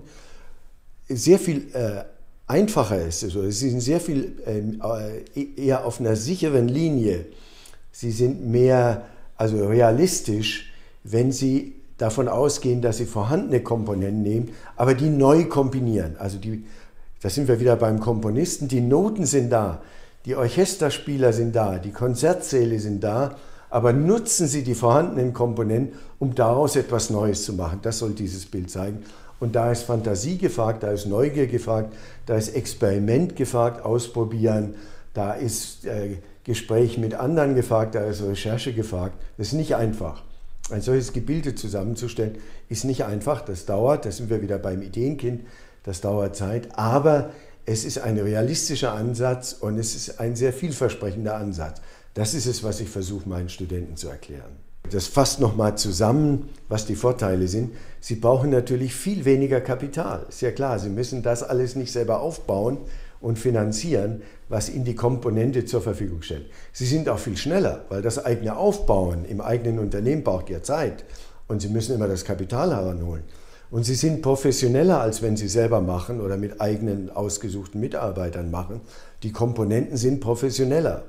Sehr viel äh, einfacher ist es, oder sie sind sehr viel äh, eher auf einer sicheren Linie. Sie sind mehr also realistisch, wenn sie davon ausgehen, dass sie vorhandene Komponenten nehmen, aber die neu kombinieren. Also die Da sind wir wieder beim Komponisten. Die Noten sind da, die Orchesterspieler sind da, die Konzertsäle sind da, aber nutzen Sie die vorhandenen Komponenten, um daraus etwas Neues zu machen. Das soll dieses Bild zeigen. Und da ist Fantasie gefragt, da ist Neugier gefragt, da ist Experiment gefragt, ausprobieren, da ist äh, Gespräch mit anderen gefragt, da ist Recherche gefragt. Das ist nicht einfach. Ein solches Gebilde zusammenzustellen, ist nicht einfach. Das dauert, da sind wir wieder beim Ideenkind. Das dauert Zeit, aber es ist ein realistischer Ansatz und es ist ein sehr vielversprechender Ansatz. Das ist es, was ich versuche, meinen Studenten zu erklären. Das fasst nochmal zusammen, was die Vorteile sind. Sie brauchen natürlich viel weniger Kapital. Ist ja klar, Sie müssen das alles nicht selber aufbauen und finanzieren, was Ihnen die Komponente zur Verfügung stellt. Sie sind auch viel schneller, weil das eigene Aufbauen im eigenen Unternehmen braucht ja Zeit und Sie müssen immer das Kapital heranholen. Und sie sind professioneller, als wenn sie selber machen oder mit eigenen ausgesuchten Mitarbeitern machen. Die Komponenten sind professioneller.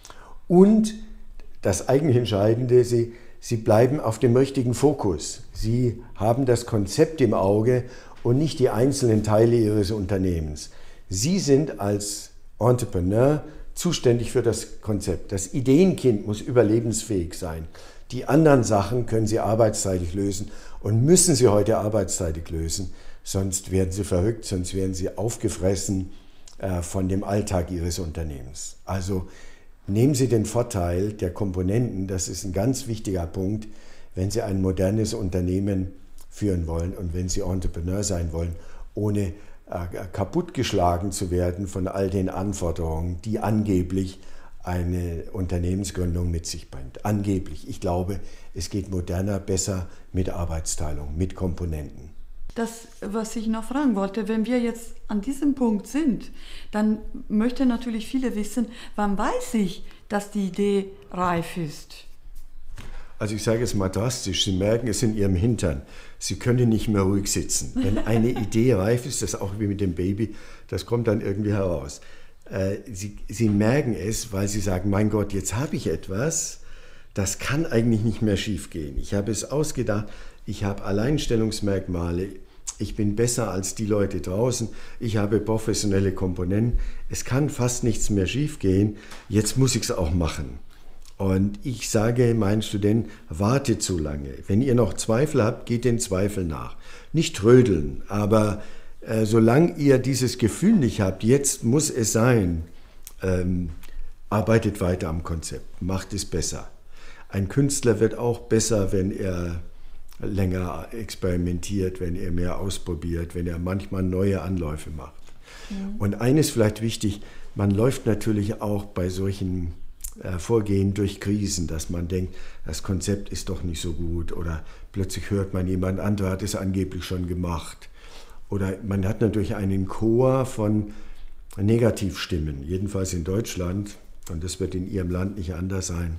Und das eigentlich Entscheidende, sie, sie bleiben auf dem richtigen Fokus. Sie haben das Konzept im Auge und nicht die einzelnen Teile ihres Unternehmens. Sie sind als Entrepreneur zuständig für das Konzept. Das Ideenkind muss überlebensfähig sein. Die anderen Sachen können Sie arbeitszeitig lösen und müssen Sie heute arbeitszeitig lösen, sonst werden Sie verrückt, sonst werden Sie aufgefressen äh, von dem Alltag Ihres Unternehmens. Also nehmen Sie den Vorteil der Komponenten, das ist ein ganz wichtiger Punkt, wenn Sie ein modernes Unternehmen führen wollen und wenn Sie Entrepreneur sein wollen, ohne äh, kaputtgeschlagen zu werden von all den Anforderungen, die angeblich eine Unternehmensgründung mit sich bringt. Angeblich. Ich glaube, es geht moderner, besser mit Arbeitsteilung, mit Komponenten. Das, was ich noch fragen wollte, wenn wir jetzt an diesem Punkt sind, dann möchten natürlich viele wissen, wann weiß ich, dass die Idee reif ist? Also ich sage es mal drastisch, Sie merken es in Ihrem Hintern. Sie können nicht mehr ruhig sitzen. Wenn eine Idee reif ist, das ist auch wie mit dem Baby, das kommt dann irgendwie heraus. Sie, Sie merken es, weil Sie sagen, mein Gott, jetzt habe ich etwas, das kann eigentlich nicht mehr schief gehen. Ich habe es ausgedacht, ich habe Alleinstellungsmerkmale, ich bin besser als die Leute draußen, ich habe professionelle Komponenten, es kann fast nichts mehr schief gehen, jetzt muss ich es auch machen. Und ich sage meinen Studenten, wartet zu lange. Wenn ihr noch Zweifel habt, geht den Zweifel nach. Nicht trödeln, aber äh, solange ihr dieses Gefühl nicht habt, jetzt muss es sein, ähm, arbeitet weiter am Konzept, macht es besser. Ein Künstler wird auch besser, wenn er länger experimentiert, wenn er mehr ausprobiert, wenn er manchmal neue Anläufe macht. Mhm. Und eines vielleicht wichtig, man läuft natürlich auch bei solchen Vorgehen durch Krisen, dass man denkt, das Konzept ist doch nicht so gut oder plötzlich hört man, jemand anderer hat es angeblich schon gemacht. Oder man hat natürlich einen Chor von Negativstimmen, jedenfalls in Deutschland, und das wird in Ihrem Land nicht anders sein.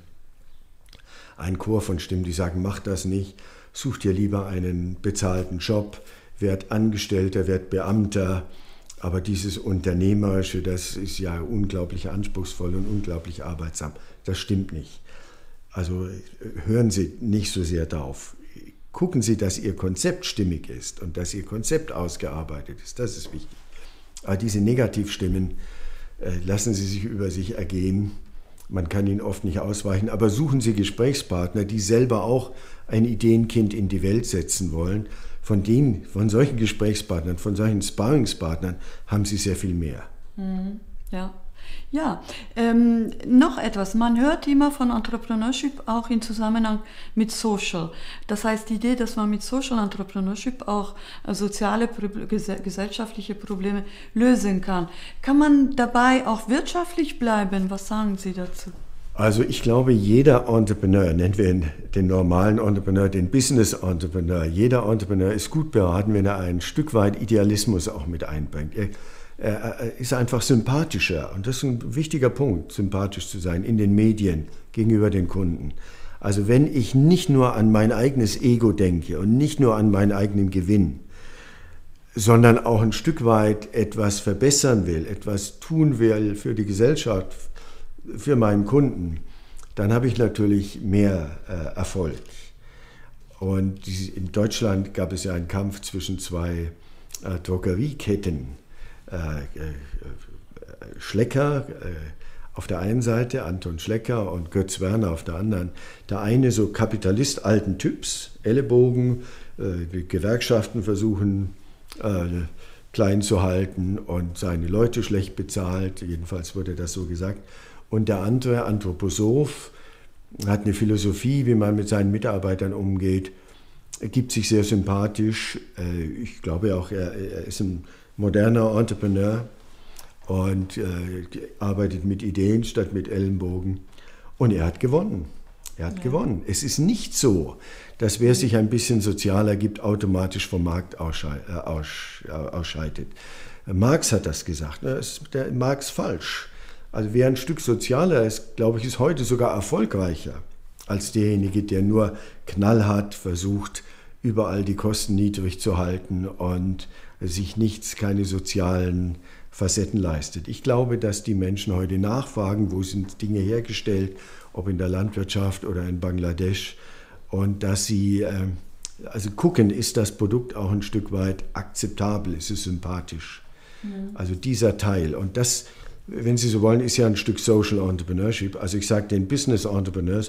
Ein Chor von Stimmen, die sagen, mach das nicht, such dir lieber einen bezahlten Job, werd Angestellter, werd Beamter. Aber dieses Unternehmerische, das ist ja unglaublich anspruchsvoll und unglaublich arbeitsam. Das stimmt nicht. Also hören Sie nicht so sehr darauf. Gucken Sie, dass Ihr Konzept stimmig ist und dass Ihr Konzept ausgearbeitet ist. Das ist wichtig. Aber diese Negativstimmen äh, lassen Sie sich über sich ergehen. Man kann ihnen oft nicht ausweichen. Aber suchen Sie Gesprächspartner, die selber auch ein Ideenkind in die Welt setzen wollen. Von denen, von solchen Gesprächspartnern, von solchen Sparringspartnern haben Sie sehr viel mehr. Mhm. Ja, ja. Ähm, noch etwas. Man hört immer von Entrepreneurship auch in Zusammenhang mit Social. Das heißt, die Idee, dass man mit Social Entrepreneurship auch äh, soziale, ges- gesellschaftliche Probleme lösen kann. Kann man dabei auch wirtschaftlich bleiben? Was sagen Sie dazu? Also ich glaube, jeder Entrepreneur, nennen wir ihn den normalen Entrepreneur, den Business-Entrepreneur, jeder Entrepreneur ist gut beraten, wenn er ein Stück weit Idealismus auch mit einbringt. Er, er ist einfach sympathischer und das ist ein wichtiger Punkt, sympathisch zu sein in den Medien gegenüber den Kunden. Also wenn ich nicht nur an mein eigenes Ego denke und nicht nur an meinen eigenen Gewinn, sondern auch ein Stück weit etwas verbessern will, etwas tun will für die Gesellschaft, für meinen Kunden, dann habe ich natürlich mehr äh, Erfolg. Und in Deutschland gab es ja einen Kampf zwischen zwei äh, Drogerieketten. Äh, äh, Schlecker äh, auf der einen Seite, Anton Schlecker und Götz Werner auf der anderen. Der eine so Kapitalist alten Typs, Ellenbogen, äh, die Gewerkschaften versuchen äh, klein zu halten und seine Leute schlecht bezahlt, jedenfalls wurde das so gesagt. Und der andere, Anthroposoph, hat eine Philosophie, wie man mit seinen Mitarbeitern umgeht, er gibt sich sehr sympathisch. Ich glaube auch, er ist ein moderner Entrepreneur und arbeitet mit Ideen statt mit Ellenbogen. Und er hat gewonnen. Er hat ja. gewonnen. Es ist nicht so, dass wer sich ein bisschen sozialer gibt, automatisch vom Markt ausscheidet. Marx hat das gesagt. Der Marx falsch. Also wer ein Stück sozialer ist, glaube ich, ist heute sogar erfolgreicher als derjenige, der nur knallhart versucht, überall die Kosten niedrig zu halten und sich nichts, keine sozialen Facetten leistet. Ich glaube, dass die Menschen heute nachfragen, wo sind Dinge hergestellt, ob in der Landwirtschaft oder in Bangladesch, und dass sie also gucken, ist das Produkt auch ein Stück weit akzeptabel, ist es sympathisch. Mhm. Also dieser Teil. Und das, wenn Sie so wollen, ist ja ein Stück Social Entrepreneurship. Also ich sage den Business Entrepreneurs,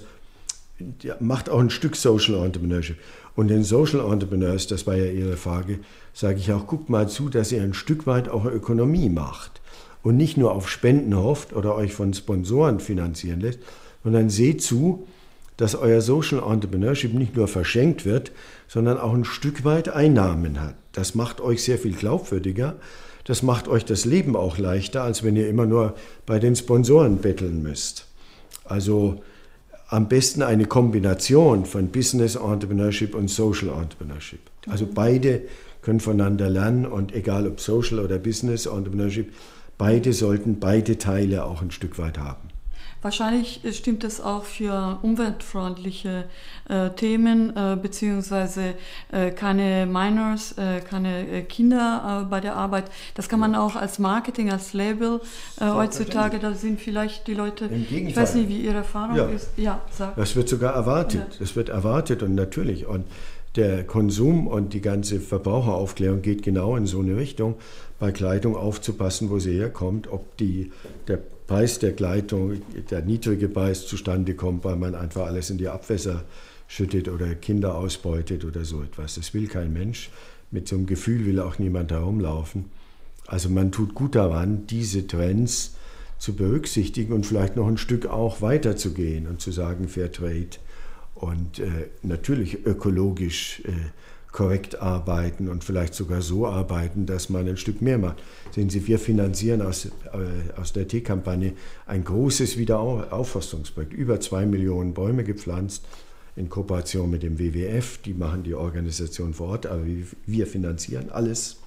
ja, macht auch ein Stück Social Entrepreneurship. Und den Social Entrepreneurs, das war ja Ihre Frage, sage ich auch, guckt mal zu, dass ihr ein Stück weit auch Ökonomie macht und nicht nur auf Spenden hofft oder euch von Sponsoren finanzieren lässt, sondern seht zu, dass euer Social Entrepreneurship nicht nur verschenkt wird, sondern auch ein Stück weit Einnahmen hat. Das macht euch sehr viel glaubwürdiger. Das macht euch das Leben auch leichter, als wenn ihr immer nur bei den Sponsoren betteln müsst. Also am besten eine Kombination von Business Entrepreneurship und Social Entrepreneurship. Also beide können voneinander lernen und egal ob Social oder Business Entrepreneurship, beide sollten beide Teile auch ein Stück weit haben. Wahrscheinlich stimmt es auch für umweltfreundliche äh, Themen, äh, beziehungsweise äh, keine Minors, äh, keine äh, Kinder äh, bei der Arbeit. Das kann man auch als Marketing, als Label äh, heutzutage, da sind vielleicht die Leute, Im Gegenteil. Ich weiß nicht, wie Ihre Erfahrung ja. ist. Ja, sag. Das wird sogar erwartet, ja. das wird erwartet und natürlich. Und der Konsum und die ganze Verbraucheraufklärung geht genau in so eine Richtung, bei Kleidung aufzupassen, wo sie herkommt, ob die, der Preis der Kleidung, der niedrige Preis zustande kommt, weil man einfach alles in die Abwässer schüttet oder Kinder ausbeutet oder so etwas. Das will kein Mensch. Mit so einem Gefühl will auch niemand herumlaufen. Also man tut gut daran, diese Trends zu berücksichtigen und vielleicht noch ein Stück auch weiterzugehen und zu sagen Fairtrade und äh, natürlich ökologisch äh, korrekt arbeiten und vielleicht sogar so arbeiten, dass man ein Stück mehr macht. Sehen Sie, wir finanzieren aus, äh, aus der Teekampagne ein großes Wiederaufforstungsprojekt. Über zwei Millionen Bäume gepflanzt in Kooperation mit dem W W F. Die machen die Organisation vor Ort, aber wir finanzieren alles.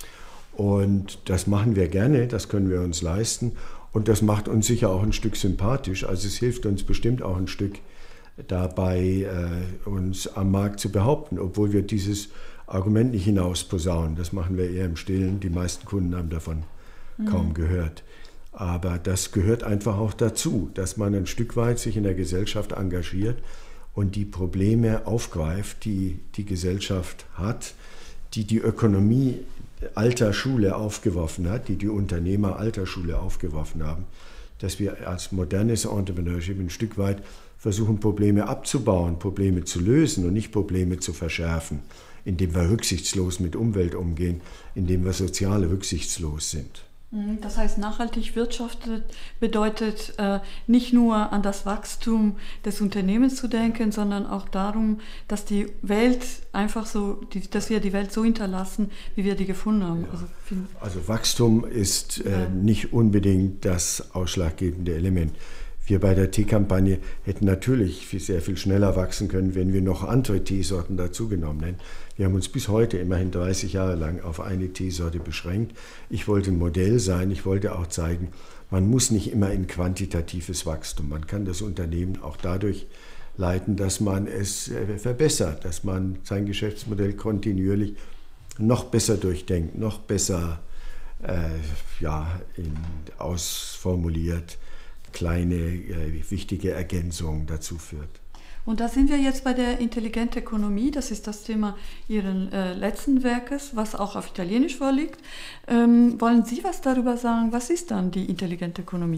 Und das machen wir gerne, das können wir uns leisten. Und das macht uns sicher auch ein Stück sympathisch. Also es hilft uns bestimmt auch ein Stück dabei, äh, uns am Markt zu behaupten, obwohl wir dieses Argument nicht hinausposaunen. Das machen wir eher im Stillen. Die meisten Kunden haben davon mhm. kaum gehört. Aber das gehört einfach auch dazu, dass man ein Stück weit sich in der Gesellschaft engagiert und die Probleme aufgreift, die die Gesellschaft hat, die die Ökonomie alter Schule aufgeworfen hat, die die Unternehmer alter Schule aufgeworfen haben, dass wir als modernes Entrepreneurship ein Stück weit versuchen, Probleme abzubauen, Probleme zu lösen und nicht Probleme zu verschärfen, indem wir rücksichtslos mit Umwelt umgehen, indem wir sozial rücksichtslos sind. Das heißt, nachhaltig wirtschaftet bedeutet äh, nicht nur an das Wachstum des Unternehmens zu denken, sondern auch darum, dass die Welt einfach so, die, dass wir die Welt so hinterlassen, wie wir die gefunden haben. Ja. Also, also Wachstum ist äh, ja. nicht unbedingt das ausschlaggebende Element. Wir bei der Teekampagne hätten natürlich viel, sehr viel schneller wachsen können, wenn wir noch andere Teesorten dazugenommen hätten. Wir haben uns bis heute immerhin dreißig Jahre lang auf eine Teesorte beschränkt. Ich wollte ein Modell sein, ich wollte auch zeigen, man muss nicht immer in quantitatives Wachstum. Man kann das Unternehmen auch dadurch leiten, dass man es verbessert, dass man sein Geschäftsmodell kontinuierlich noch besser durchdenkt, noch besser äh, ja, in, ausformuliert, kleine, äh, wichtige Ergänzungen dazu führt. Und da sind wir jetzt bei der intelligenten Ökonomie, das ist das Thema Ihren äh, letzten Werkes, was auch auf Italienisch vorliegt. Ähm, wollen Sie was darüber sagen? Was ist dann die intelligente Ökonomie?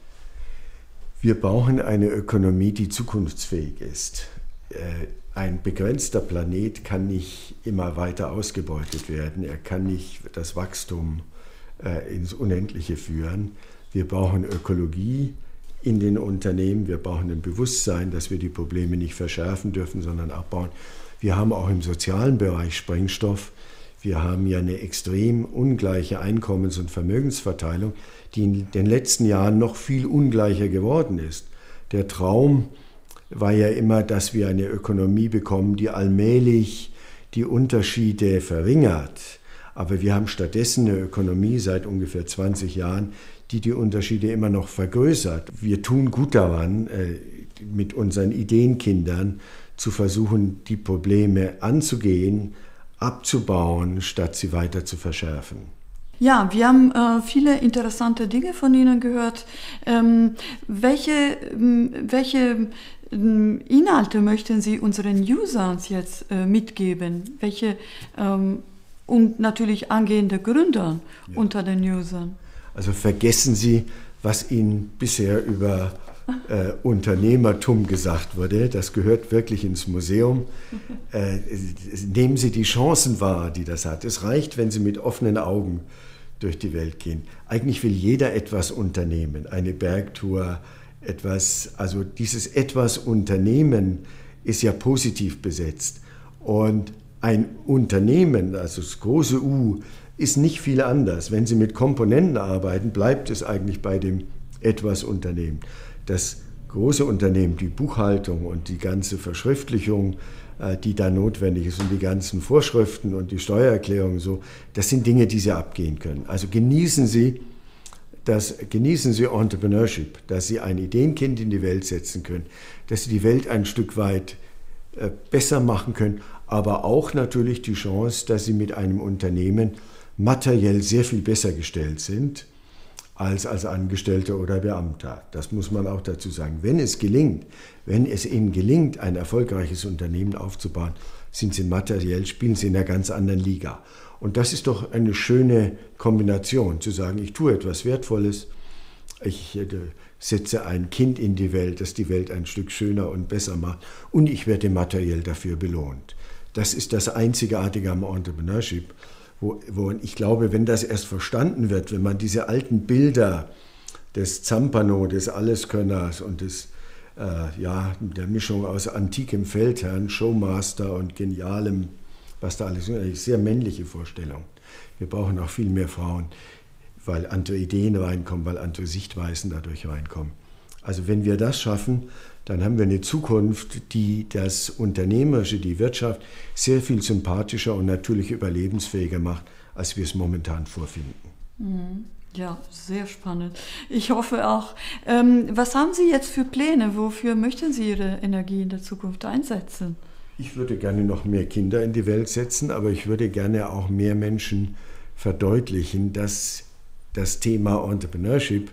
Wir brauchen eine Ökonomie, die zukunftsfähig ist. Äh, ein begrenzter Planet kann nicht immer weiter ausgebeutet werden. Er kann nicht das Wachstum äh, ins Unendliche führen. Wir brauchen Ökologie in den Unternehmen. Wir brauchen ein Bewusstsein, dass wir die Probleme nicht verschärfen dürfen, sondern abbauen. Wir haben auch im sozialen Bereich Sprengstoff. Wir haben ja eine extrem ungleiche Einkommens- und Vermögensverteilung, die in den letzten Jahren noch viel ungleicher geworden ist. Der Traum war ja immer, dass wir eine Ökonomie bekommen, die allmählich die Unterschiede verringert. Aber wir haben stattdessen eine Ökonomie seit ungefähr zwanzig Jahren, die die Unterschiede immer noch vergrößert. Wir tun gut daran, mit unseren Ideenkindern zu versuchen, die Probleme anzugehen, abzubauen, statt sie weiter zu verschärfen. Ja, wir haben äh, viele interessante Dinge von Ihnen gehört. Ähm, welche, ähm, welche ähm, Inhalte möchten Sie unseren Usern jetzt äh, mitgeben? Welche ähm, und natürlich angehende Gründer ja. unter den Usern? Also vergessen Sie, was Ihnen bisher über äh, Unternehmertum gesagt wurde. Das gehört wirklich ins Museum. Äh, nehmen Sie die Chancen wahr, die das hat. Es reicht, wenn Sie mit offenen Augen durch die Welt gehen. Eigentlich will jeder etwas unternehmen, eine Bergtour, etwas, also dieses etwas Unternehmen ist ja positiv besetzt. Und ein Unternehmen, also das große U, ist nicht viel anders. Wenn Sie mit Komponenten arbeiten, bleibt es eigentlich bei dem etwas Unternehmen. Das große Unternehmen, die Buchhaltung und die ganze Verschriftlichung, die da notwendig ist und die ganzen Vorschriften und die Steuererklärung, so, das sind Dinge, die Sie abgehen können. Also genießen Sie das, genießen Sie Entrepreneurship, dass Sie ein Ideenkind in die Welt setzen können, dass Sie die Welt ein Stück weit äh, besser machen können, aber auch natürlich die Chance, dass Sie mit einem Unternehmen materiell sehr viel besser gestellt sind als als Angestellter oder Beamter. Das muss man auch dazu sagen. Wenn es gelingt, wenn es Ihnen gelingt, ein erfolgreiches Unternehmen aufzubauen, sind Sie materiell, spielen Sie in einer ganz anderen Liga. Und das ist doch eine schöne Kombination, zu sagen, ich tue etwas Wertvolles, ich setze ein Kind in die Welt, das die Welt ein Stück schöner und besser macht und ich werde materiell dafür belohnt. Das ist das Einzigartige am Entrepreneurship. Wo, wo ich glaube, wenn das erst verstanden wird, wenn man diese alten Bilder des Zampano, des Alleskönners und des, äh, ja, der Mischung aus antikem Feldherrn, Showmaster und genialem was da alles ist. Eine sehr männliche Vorstellung. Wir brauchen auch viel mehr Frauen, weil andere Ideen reinkommen, weil andere Sichtweisen dadurch reinkommen. Also wenn wir das schaffen, dann haben wir eine Zukunft, die das Unternehmerische, die Wirtschaft sehr viel sympathischer und natürlich überlebensfähiger macht, als wir es momentan vorfinden. Ja, sehr spannend. Ich hoffe auch. Ähm, was haben Sie jetzt für Pläne? Wofür möchten Sie Ihre Energie in der Zukunft einsetzen? Ich würde gerne noch mehr Kinder in die Welt setzen, aber ich würde gerne auch mehr Menschen verdeutlichen, dass das Thema Entrepreneurship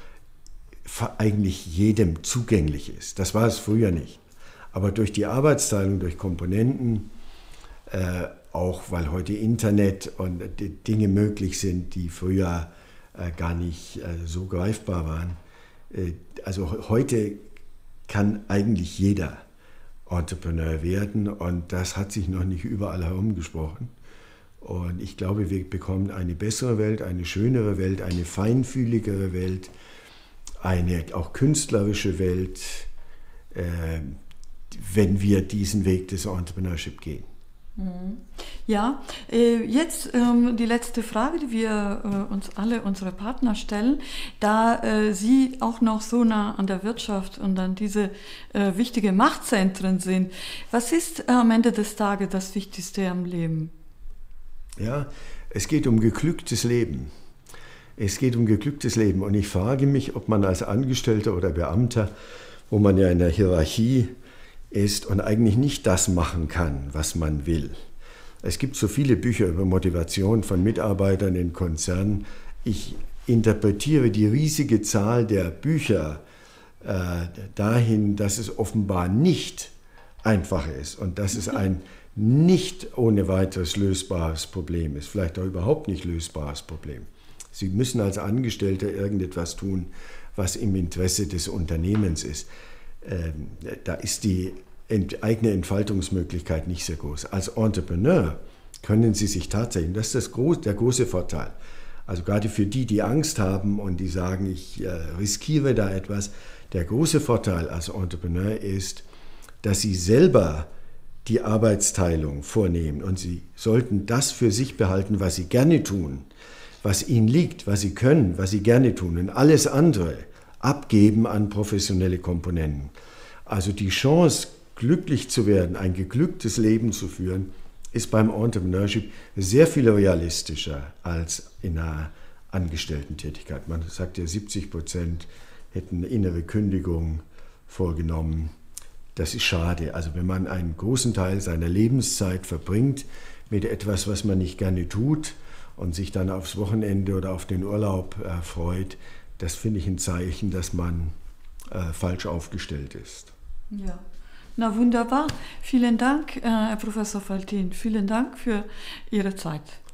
eigentlich jedem zugänglich ist. Das war es früher nicht. Aber durch die Arbeitsteilung, durch Komponenten, äh, auch weil heute Internet und die Dinge möglich sind, die früher äh, gar nicht äh, so greifbar waren. Äh, also heute kann eigentlich jeder Entrepreneur werden und das hat sich noch nicht überall herumgesprochen. Und ich glaube, wir bekommen eine bessere Welt, eine schönere Welt, eine feinfühligere Welt, eine auch künstlerische Welt, äh, wenn wir diesen Weg des Entrepreneurship gehen. Ja, äh, jetzt ähm, die letzte Frage, die wir äh, uns alle unsere Partner stellen, da äh, Sie auch noch so nah an der Wirtschaft und an diese äh, wichtigen Machtzentren sind. Was ist äh, am Ende des Tages das Wichtigste am Leben? Ja, es geht um geglücktes Leben. Es geht um geglücktes Leben und ich frage mich, ob man als Angestellter oder Beamter, wo man ja in der Hierarchie ist und eigentlich nicht das machen kann, was man will. Es gibt so viele Bücher über Motivation von Mitarbeitern in Konzernen. Ich interpretiere die riesige Zahl der Bücher äh, dahin, dass es offenbar nicht einfach ist und dass es ein nicht ohne weiteres lösbares Problem ist, vielleicht auch überhaupt nicht lösbares Problem. Sie müssen als Angestellter irgendetwas tun, was im Interesse des Unternehmens ist. Ähm, da ist die ent- eigene Entfaltungsmöglichkeit nicht sehr groß. Als Entrepreneur können Sie sich tatsächlich, das ist das Gro- der große Vorteil, also gerade für die, die Angst haben und die sagen, ich äh, riskiere da etwas, der große Vorteil als Entrepreneur ist, dass Sie selber die Arbeitsteilung vornehmen und Sie sollten das für sich behalten, was Sie gerne tun, was Ihnen liegt, was Sie können, was Sie gerne tun und alles andere abgeben an professionelle Komponenten. Also die Chance, glücklich zu werden, ein geglücktes Leben zu führen, ist beim Entrepreneurship sehr viel realistischer als in einer Angestellten-Tätigkeit. Man sagt ja, siebzig Prozent hätten innere Kündigung vorgenommen. Das ist schade. Also wenn man einen großen Teil seiner Lebenszeit verbringt mit etwas, was man nicht gerne tut und sich dann aufs Wochenende oder auf den Urlaub äh, freut, das finde ich ein Zeichen, dass man äh, falsch aufgestellt ist. Ja, na wunderbar. Vielen Dank, äh, Herr Professor Faltin. Vielen Dank für Ihre Zeit.